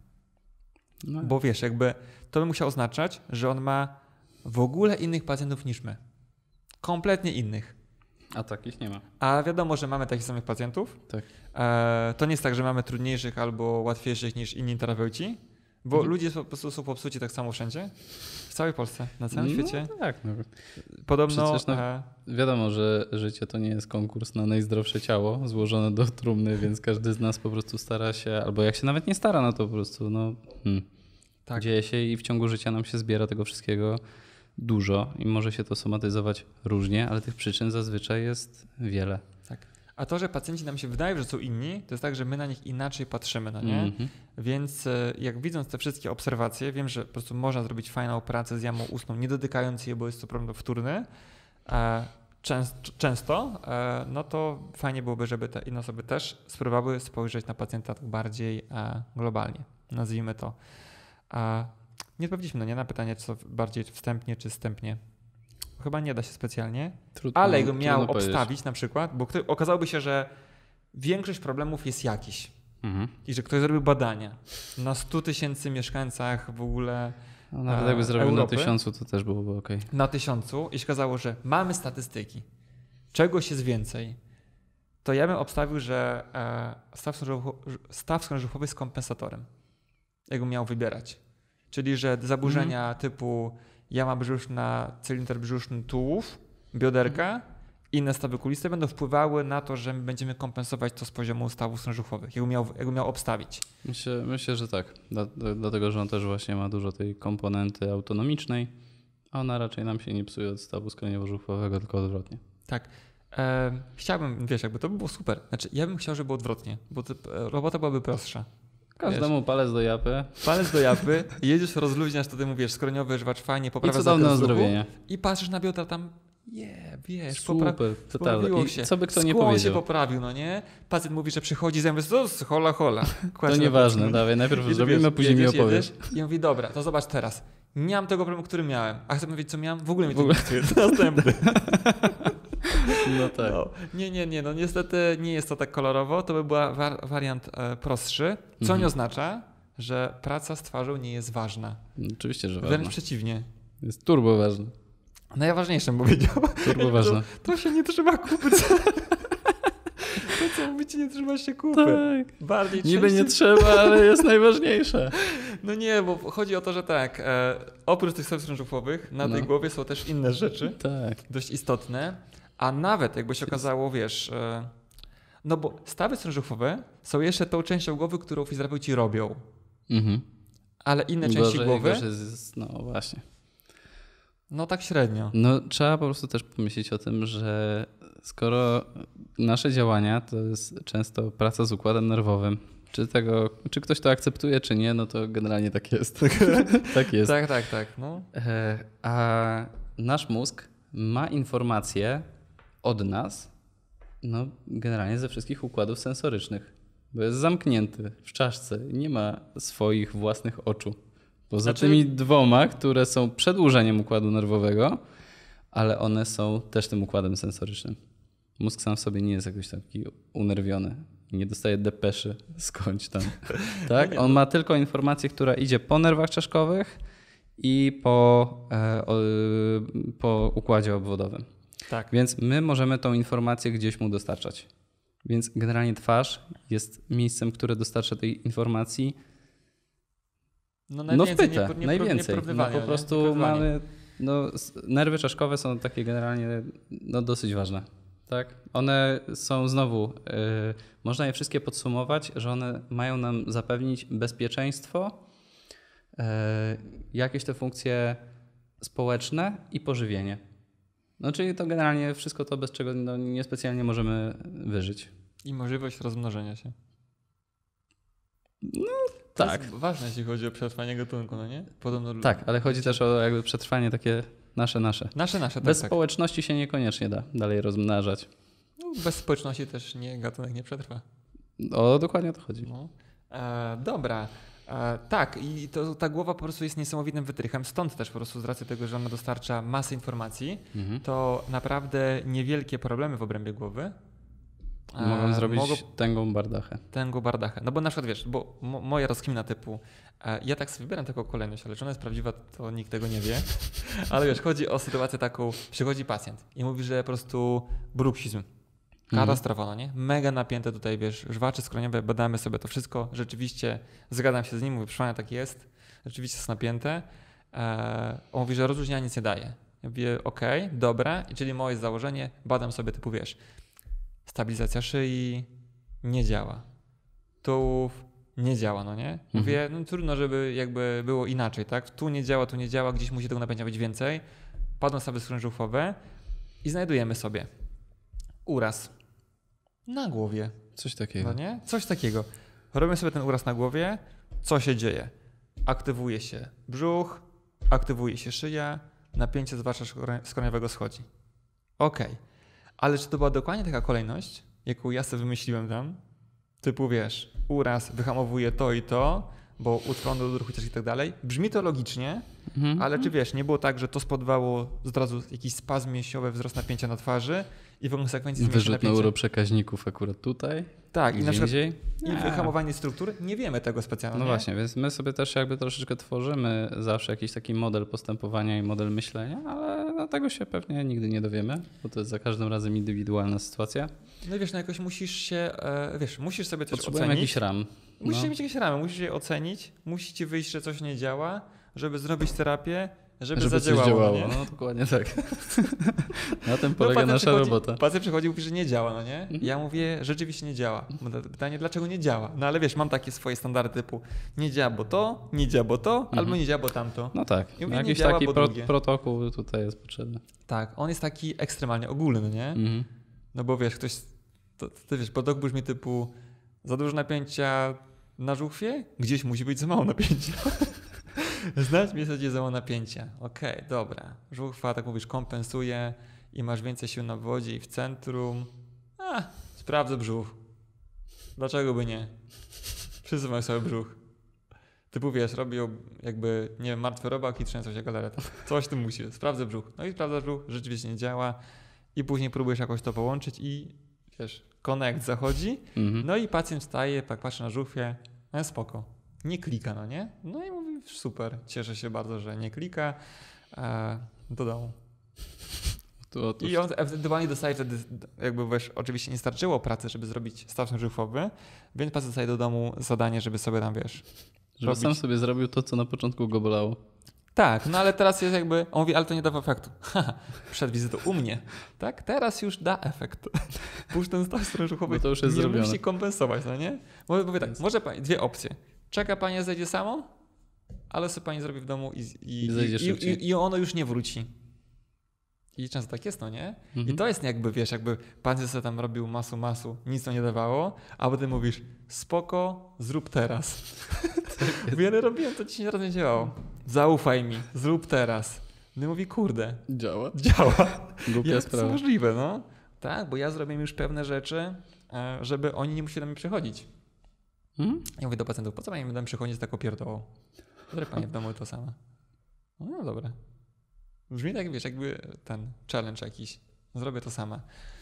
No. Bo to by musiało oznaczać, że on ma w ogóle innych pacjentów niż my. Kompletnie innych. A takich nie ma. A wiadomo, że mamy takich samych pacjentów. Tak. To nie jest tak, że mamy trudniejszych albo łatwiejszych niż inni terapeuci, bo ludzie po prostu są popsuci tak samo wszędzie. W całej Polsce, na całym świecie. Tak. Podobno... Przecież wiadomo, że życie to nie jest konkurs na najzdrowsze ciało złożone do trumny, więc każdy z nas po prostu stara się, albo jak się nawet nie stara, no to po prostu dzieje się i w ciągu życia nam się zbiera tego wszystkiego dużo i może się to somatyzować różnie, ale tych przyczyn zazwyczaj jest wiele. Tak. A to, że pacjenci nam się wydaje, że są inni, to jest tak, że my na nich inaczej patrzymy, no nie? Więc jak widząc te wszystkie obserwacje, wiem, że po prostu można zrobić fajną operację z jamą ustną, nie dotykając jej, bo jest to problem wtórny, często, no to fajnie byłoby, żeby te inne osoby też spróbowały spojrzeć na pacjenta tak bardziej globalnie, nazwijmy to. Nie odpowiedzieliśmy no nie, na pytanie, co bardziej wstępnie czy wstępnie. Chyba nie da się specjalnie, ale jakbym miał obstawić na przykład, bo okazałoby się, że większość problemów jest jakiś i że ktoś zrobił badania na 100 000 mieszkańcach w ogóle no, nawet jakby zrobił Europy, na 1000, to też byłoby okej. Na 1000 i się okazało, że mamy statystyki, czegoś jest więcej, to ja bym obstawił, że staw skrążuchowy jest kompensatorem, jakbym miał wybierać. Czyli, że zaburzenia typu jama brzuszna, cylinder brzuszny, tułów, bioderka, inne stawy kuliste będą wpływały na to, że my będziemy kompensować to z poziomu stawów skrążuchowych, jakbym miał obstawić. Myślę, że tak. Dlatego, że on też właśnie ma dużo tej komponenty autonomicznej, a ona raczej nam się nie psuje od stawu skroniowo-żuchwowego, tylko odwrotnie. Tak. Chciałbym, wiesz, jakby to by było super. Znaczy, ja bym chciał, żeby było odwrotnie, bo robota byłaby prostsza. Każdemu palec do japy. Palec do japy, jedziesz, rozluźniasz, to ty mówisz, skroniowy żywacz fajnie, poprawia zakres ruchu. I cudowne ozdrowienie. I patrzysz na biodra tam, wiesz, super, poprawiło się. Co by kto nie powiedział. się poprawił, no nie? Pacjent mówi, że przychodzi zamiast, hola. To nieważne, dawaj, najpierw zrobimy, później mi opowiesz. I mówi, dobra, to zobacz teraz. Nie mam tego problemu, który miałem. A chcę powiedzieć, co miałem? W ogóle mi to nie pasuje. Następny. No tak. No. Nie, no niestety nie jest to tak kolorowo. To by był wariant prostszy, co nie oznacza, że praca z twarzą nie jest ważna. Oczywiście, że ważna. Wręcz przeciwnie. Jest turbo ważna. Najważniejszym powiedział. Turbo ważna. To się nie trzeba kupić. To co mówicie, nie trzeba się kupić. Tak. Bardziej niby nie trzeba, ale jest najważniejsze. No nie, bo chodzi o to, że tak, oprócz tych stawów skrążuchowych na tej głowie są też inne rzeczy, dość istotne, a nawet jakby się okazało, wiesz, no bo stawy skrążuchowe są jeszcze tą częścią głowy, którą fizjoterapeuci robią, ale inne części głowy... No właśnie. No tak średnio. No trzeba po prostu też pomyśleć o tym, że skoro nasze działania to jest często praca z układem nerwowym, czy ktoś to akceptuje, czy nie, no to generalnie tak jest. Tak jest. Tak. No. A nasz mózg ma informacje od nas, no generalnie ze wszystkich układów sensorycznych, bo jest zamknięty w czaszce, nie ma swoich własnych oczu. Poza tymi dwoma, które są przedłużeniem układu nerwowego, ale one są też tym układem sensorycznym. Mózg sam w sobie nie jest jakoś taki unerwiony. Nie dostaje depeszy skądś tam. Tak? On ma tylko informację, która idzie po nerwach czaszkowych i po układzie obwodowym. Tak. Więc my możemy tą informację gdzieś mu dostarczać. Więc generalnie twarz jest miejscem, które dostarcza tej informacji najwięcej. No po prostu mamy... nerwy czaszkowe są takie generalnie dosyć ważne. Tak? One są znowu, można je wszystkie podsumować, że one mają nam zapewnić bezpieczeństwo, jakieś te funkcje społeczne i pożywienie. No czyli to generalnie wszystko to, bez czego niespecjalnie możemy wyżyć. I możliwość rozmnożenia się. No tak. To jest ważne, jeśli chodzi o przetrwanie gatunku, no nie? Podobno tak, ale chodzi też o jakby przetrwanie takie nasze. Nasze, bez społeczności się niekoniecznie da dalej rozmnażać. No, bez społeczności też gatunek nie przetrwa. Dokładnie o to chodzi. No. Dobra. Tak, i ta głowa po prostu jest niesamowitym wytrychem, stąd też po prostu z racji tego, że ona dostarcza masę informacji, to naprawdę niewielkie problemy w obrębie głowy mogą zrobić tęgą bardachę. No bo na przykład wiesz, bo moja rozkmina typu, ja tak sobie wybieram taką kolejność, ale czy ona jest prawdziwa, to nikt tego nie wie, ale wiesz, chodzi o sytuację taką, przychodzi pacjent i mówi, że po prostu bruksizm. Katastrofa, no nie? Mega napięte tutaj, wiesz, żwacze skroniowe, badamy sobie to wszystko. Rzeczywiście zgadzam się z nim, mówię, proszę pana, tak jest. Rzeczywiście jest napięte. On mówi, że rozluźnianie nic nie daje. Ja mówię, okej, dobra. Czyli moje założenie, badam sobie typu, wiesz, stabilizacja szyi nie działa. Tułów nie działa, no nie? Mówię, no trudno, żeby jakby było inaczej, tak? Tu nie działa, gdzieś musi tego napięcia być więcej. Padną stawy skrężuchowe i znajdujemy sobie uraz na głowie. Coś takiego. No nie? Coś takiego. Robimy sobie ten uraz na głowie. Co się dzieje? Aktywuje się brzuch, aktywuje się szyja, napięcie zwłaszcza skroniowego schodzi. Okej. Ale czy to była dokładnie taka kolejność, jaką ja sobie wymyśliłem tam? Typu wiesz, uraz wyhamowuje to i to, bo utrwalono do ruchu i tak dalej. Brzmi to logicznie, ale czy wiesz, nie było tak, że to spowodowało od razu jakiś spazm mięśniowy, wzrost napięcia na twarzy i w konsekwencji wyrzut neuroprzekaźników akurat tutaj. Tak, i na przykład i wyhamowanie struktur, nie wiemy tego specjalnie. No właśnie, więc my sobie też jakby troszeczkę tworzymy zawsze jakiś taki model postępowania i model myślenia, ale tego się pewnie nigdy nie dowiemy, bo to jest za każdym razem indywidualna sytuacja. No wiesz, no jakoś musisz się, musisz sobie coś Potrzebujemy ocenić. jakiś ram. Musisz mieć jakieś ramy, musisz je ocenić, musi ci wyjść, że coś nie działa, żeby zrobić terapię, żeby zadziałało. Nie? No dokładnie tak. Na tym polega nasza robota. Pacjent przychodzi i mówi, że nie działa, no nie? Ja mówię, rzeczywiście nie działa. Pytanie, dlaczego nie działa? No ale wiesz, mam takie swoje standardy typu nie działa, bo to, nie działa, bo to, albo nie działa, bo tamto. No tak, mówię, jakiś działa, taki protokół tutaj jest potrzebny. Tak, on jest taki ekstremalnie ogólny, nie? No bo wiesz, ktoś, ty wiesz, protokół brzmi typu za dużo napięcia na żuchwie? Gdzieś musi być za mało napięcia. Znać miejsce, gdzie jest za mało napięcia. Okej, dobra. Żuchwa, tak mówisz, kompensuje i masz więcej sił na wodzie i w centrum. Sprawdzę brzuch. Dlaczego by nie? Wszyscy mają sobie brzuch. Typu wiesz, robią jakby, nie wiem, martwy robak i trzęsą się galareta. Coś tu musi. Sprawdzę brzuch. No i sprawdzasz brzuch, rzeczywiście nie działa i później próbujesz jakoś to połączyć i wiesz, connect zachodzi. No i pacjent wstaje, tak patrzy na żuchwie, no spoko. Nie klika, no nie? No i mówi, super, cieszę się bardzo, że nie klika. Do domu. I on ewentualnie dostaje wtedy, jakby wiesz, oczywiście nie starczyło pracy, żeby zrobić staw brzuchowy, więc pacjent dostaje do domu zadanie, żeby sobie tam, wiesz... Żeby sam sobie zrobił to, co na początku go bolało. Tak, no ale teraz jest jakby, on mówi, ale to nie da efektu. Przed wizytą u mnie, tak? Teraz już da efekt. Pusz ten staw brzuchowy, to już jest nie zrobione. musi kompensować, no nie? Mówię tak, może pani, dwie opcje. Czeka pani, zejdzie samo, ale sobie pani zrobi w domu i ono już nie wróci. I często tak jest, no nie? I to jest jakby, wiesz, jakby pan sobie tam robił masu, nic to nie dawało, a potem mówisz, spoko, zrób teraz. Wiele robiłem, to 10 razy nie działało. Zaufaj mi, zrób teraz. No i mówi, kurde. Działa. Głupia sprawa. To możliwe, no. Tak, bo ja zrobiłem już pewne rzeczy, żeby oni nie musieli do mnie przychodzić. Ja mówię do pacjentów, po co pani będę przychodzić z taką pierdołą? Zrób pani w domu to samo. No dobra. Brzmi tak, wiesz, jakby ten challenge jakiś. Zrobię to sama.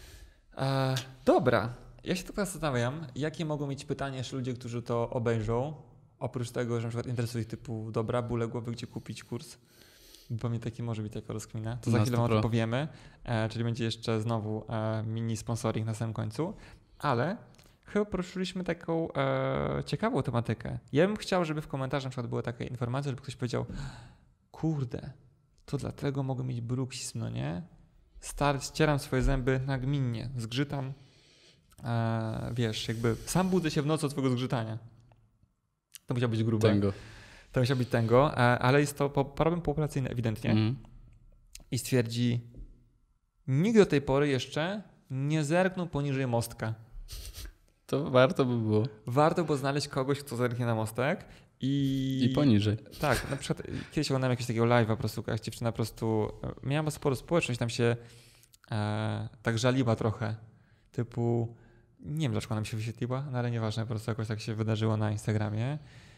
Dobra. Ja się tylko zastanawiam, jakie mogą mieć pytania jeszcze ludzie, którzy to obejrzą. Oprócz tego, że na przykład interesuje ich typu, dobra, bóle głowy, gdzie kupić kurs. Bo mnie taki może być taka rozkmina. To za chwilę o tym powiemy. Czyli będzie jeszcze znowu mini sponsoring na samym końcu. Ale chyba poruszyliśmy taką ciekawą tematykę. Ja bym chciał, żeby w komentarzach na przykład była taka informacja, żeby ktoś powiedział, kurde, to dlatego mogę mieć bruksizm, no nie? Ścieram swoje zęby nagminnie, zgrzytam, wiesz, jakby sam budzę się w nocy od swojego zgrzytania. To musiał być grube. To musiał być tęgo, ale jest to problem pooperacyjny ewidentnie. I stwierdzi, nikt do tej pory jeszcze nie zerknął poniżej mostka. To warto by było. Warto było znaleźć kogoś, kto zerknie na mostek. I poniżej. Tak, na przykład kiedyś oglądałem jakiegoś takiego live'a po prostu, jak dziewczyna po prostu, miała sporo społeczność, tam się tak żaliła trochę, typu, nie wiem dlaczego ona mi się wyświetliła, no ale nieważne, po prostu jakoś tak się wydarzyło na Instagramie.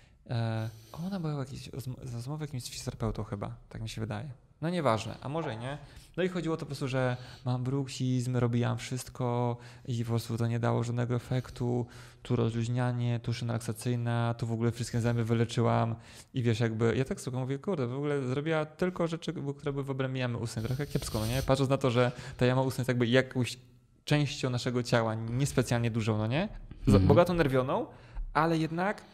Ona była w jakiejś rozmowie jakimś fizjoterapeutą chyba, tak mi się wydaje. No nieważne, a może nie. No i chodziło to po prostu, że mam bruksizm, robiłam wszystko i po prostu to nie dało żadnego efektu. Tu rozluźnianie, tu szyna relaksacyjna, tu w ogóle wszystkie zęby wyleczyłam. I wiesz, jakby, ja tak sobie mówię, kurde, w ogóle zrobiła tylko rzeczy, które były w obrębie jamy ustnej. Trochę kiepsko, no nie? Patrząc na to, że ta jama ustna jest jakby jakąś częścią naszego ciała, niespecjalnie dużą, no nie? Bogato nerwioną, ale jednak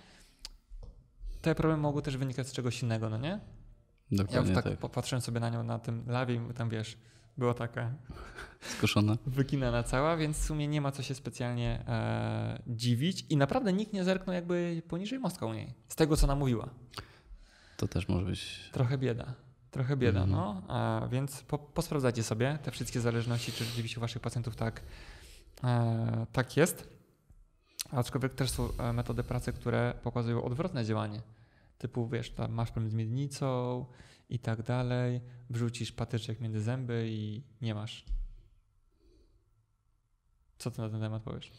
te problemy mogły też wynikać z czegoś innego, no nie? Dokładnie ja tak popatrzyłem sobie na nią na tym live'ie i tam wiesz, była taka skuszona, wyginana cała, więc w sumie nie ma co się specjalnie dziwić i naprawdę nikt nie zerknął jakby poniżej mostka u niej, z tego co nam mówiła. To też może być... Trochę bieda, no. Więc posprawdzajcie sobie te wszystkie zależności, czy rzeczywiście u waszych pacjentów tak jest. Aczkolwiek też są metody pracy, które pokazują odwrotne działanie. Typu, wiesz, tam masz problem z miednicą i tak dalej, wrzucisz patyczek między zęby i nie masz. Co ty na ten temat powiesz?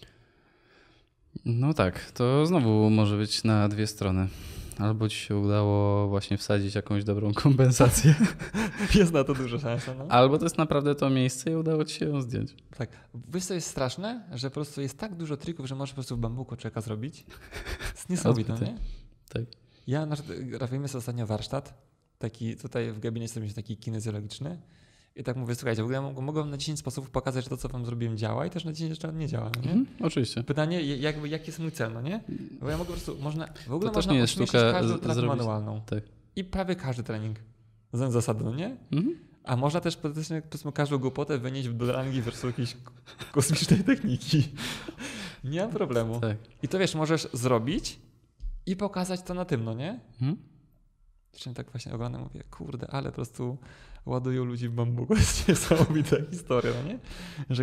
No tak, to znowu może być na dwie strony. Albo ci się udało właśnie wsadzić jakąś dobrą kompensację. Jest na to duża szansa. No. Albo to jest naprawdę to miejsce i udało ci się ją zdjąć. Tak. Wiesz co jest straszne? Że po prostu jest tak dużo trików, że możesz po prostu w bambuku człowieka zrobić. Jest niesamowite, nie? Tak. Ja robimy sobie ostatnio warsztat. Taki tutaj w gabinie jest taki kinezjologiczny. I tak mówię, słuchajcie, w ogóle mogę na 10 sposobów pokazać, że to, co wam zrobiłem, działa i też na 10 jeszcze nie działa, no nie? Oczywiście. Pytanie, jaki jest mój cel, no nie? Bo ja mogę po prostu, w ogóle to można nie jest sztuka każdą terapię manualną. Tak. I prawie każdy trening. Z zasady, no nie? A można też powiedzmy każdą głupotę wynieść do rangi wersji jakiejś kosmicznej techniki. Nie ma problemu. Tak. I to wiesz, możesz zrobić i pokazać to na tym, no nie? Czym tak właśnie oglądam, mówię, kurde, ale po prostu ładują ludzi w bambuku. To jest niesamowita historia, no nie? Że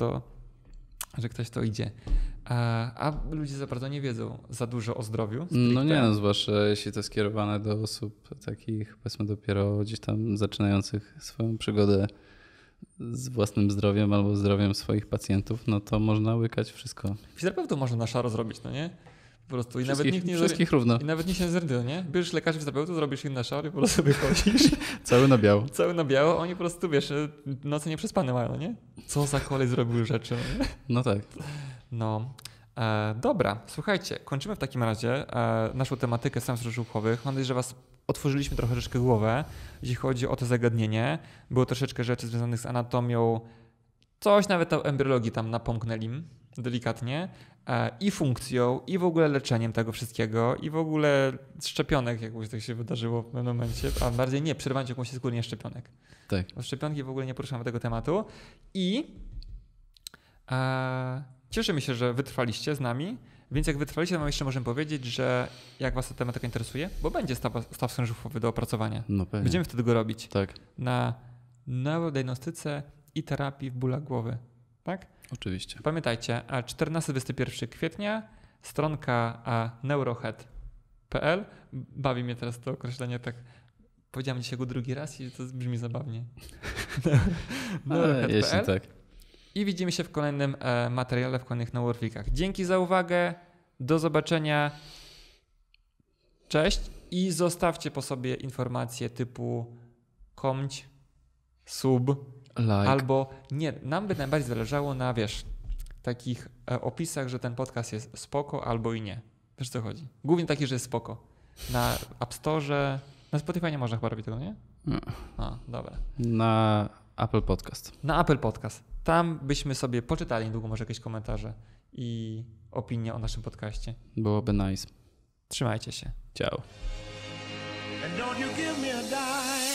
ktoś to idzie. A ludzie za bardzo nie wiedzą za dużo o zdrowiu. Stricte. No nie, zwłaszcza jeśli to skierowane do osób takich, powiedzmy, dopiero gdzieś tam zaczynających swoją przygodę z własnym zdrowiem albo zdrowiem swoich pacjentów, no to można łykać wszystko. Fizjoterapeutów można na szaro zrobić, no nie? Po prostu. Wszystkich równo. I nawet nie się zorientują, nie? Bierzesz lekarzy fizjoterapeutów, zrobisz im na szaro i po prostu wychodzisz. Cały na biało. Cały na biało. Oni po prostu, wiesz, noce nieprzespane mają, nie? Co za kolej zrobił rzeczy, no nie? No tak. No. Dobra, słuchajcie, kończymy w takim razie naszą tematykę stanów żuchwowych. Mam nadzieję, że was otworzyliśmy troszeczkę głowę, jeśli chodzi o to zagadnienie. Było troszeczkę rzeczy związanych z anatomią, coś nawet o embriologii tam napomknęli delikatnie i funkcją, i w ogóle leczeniem tego wszystkiego, i w ogóle szczepionek, jakby tak się wydarzyło w pewnym momencie, a bardziej nie, przerwanie jakąś skórnie szczepionek. Tak. Bo szczepionki w ogóle nie poruszamy tego tematu i cieszymy się, że wytrwaliście z nami, więc jak wytrwaliście, to jeszcze możemy powiedzieć, że jak was ta tematyka interesuje, bo będzie staw sężuchowy do opracowania. No pewnie. Będziemy wtedy go robić. Tak. Na neurodiagnostyce i terapii w bólach głowy. Tak? Oczywiście. Pamiętajcie, 14-21 kwietnia, stronka neurohead.pl. Bawi mnie teraz to określenie, tak powiedziałem dzisiaj go drugi raz i to brzmi zabawnie. Jeśli tak. I widzimy się w kolejnym materiale, w kolejnych Neuroflikach. Dzięki za uwagę, do zobaczenia, cześć i zostawcie po sobie informacje typu koment, sub, like. Albo nie, nam by najbardziej zależało na, takich opisach, że ten podcast jest spoko albo i nie. Wiesz co chodzi? Głównie taki, że jest spoko. Na App Store, na Spotify nie można chyba robić tego, nie? No. Dobra. Na Apple Podcast. Na Apple Podcast. Tam byśmy sobie poczytali niedługo może jakieś komentarze i opinie o naszym podcaście. Byłoby nice. Trzymajcie się. Ciao. And don't you give me a dime.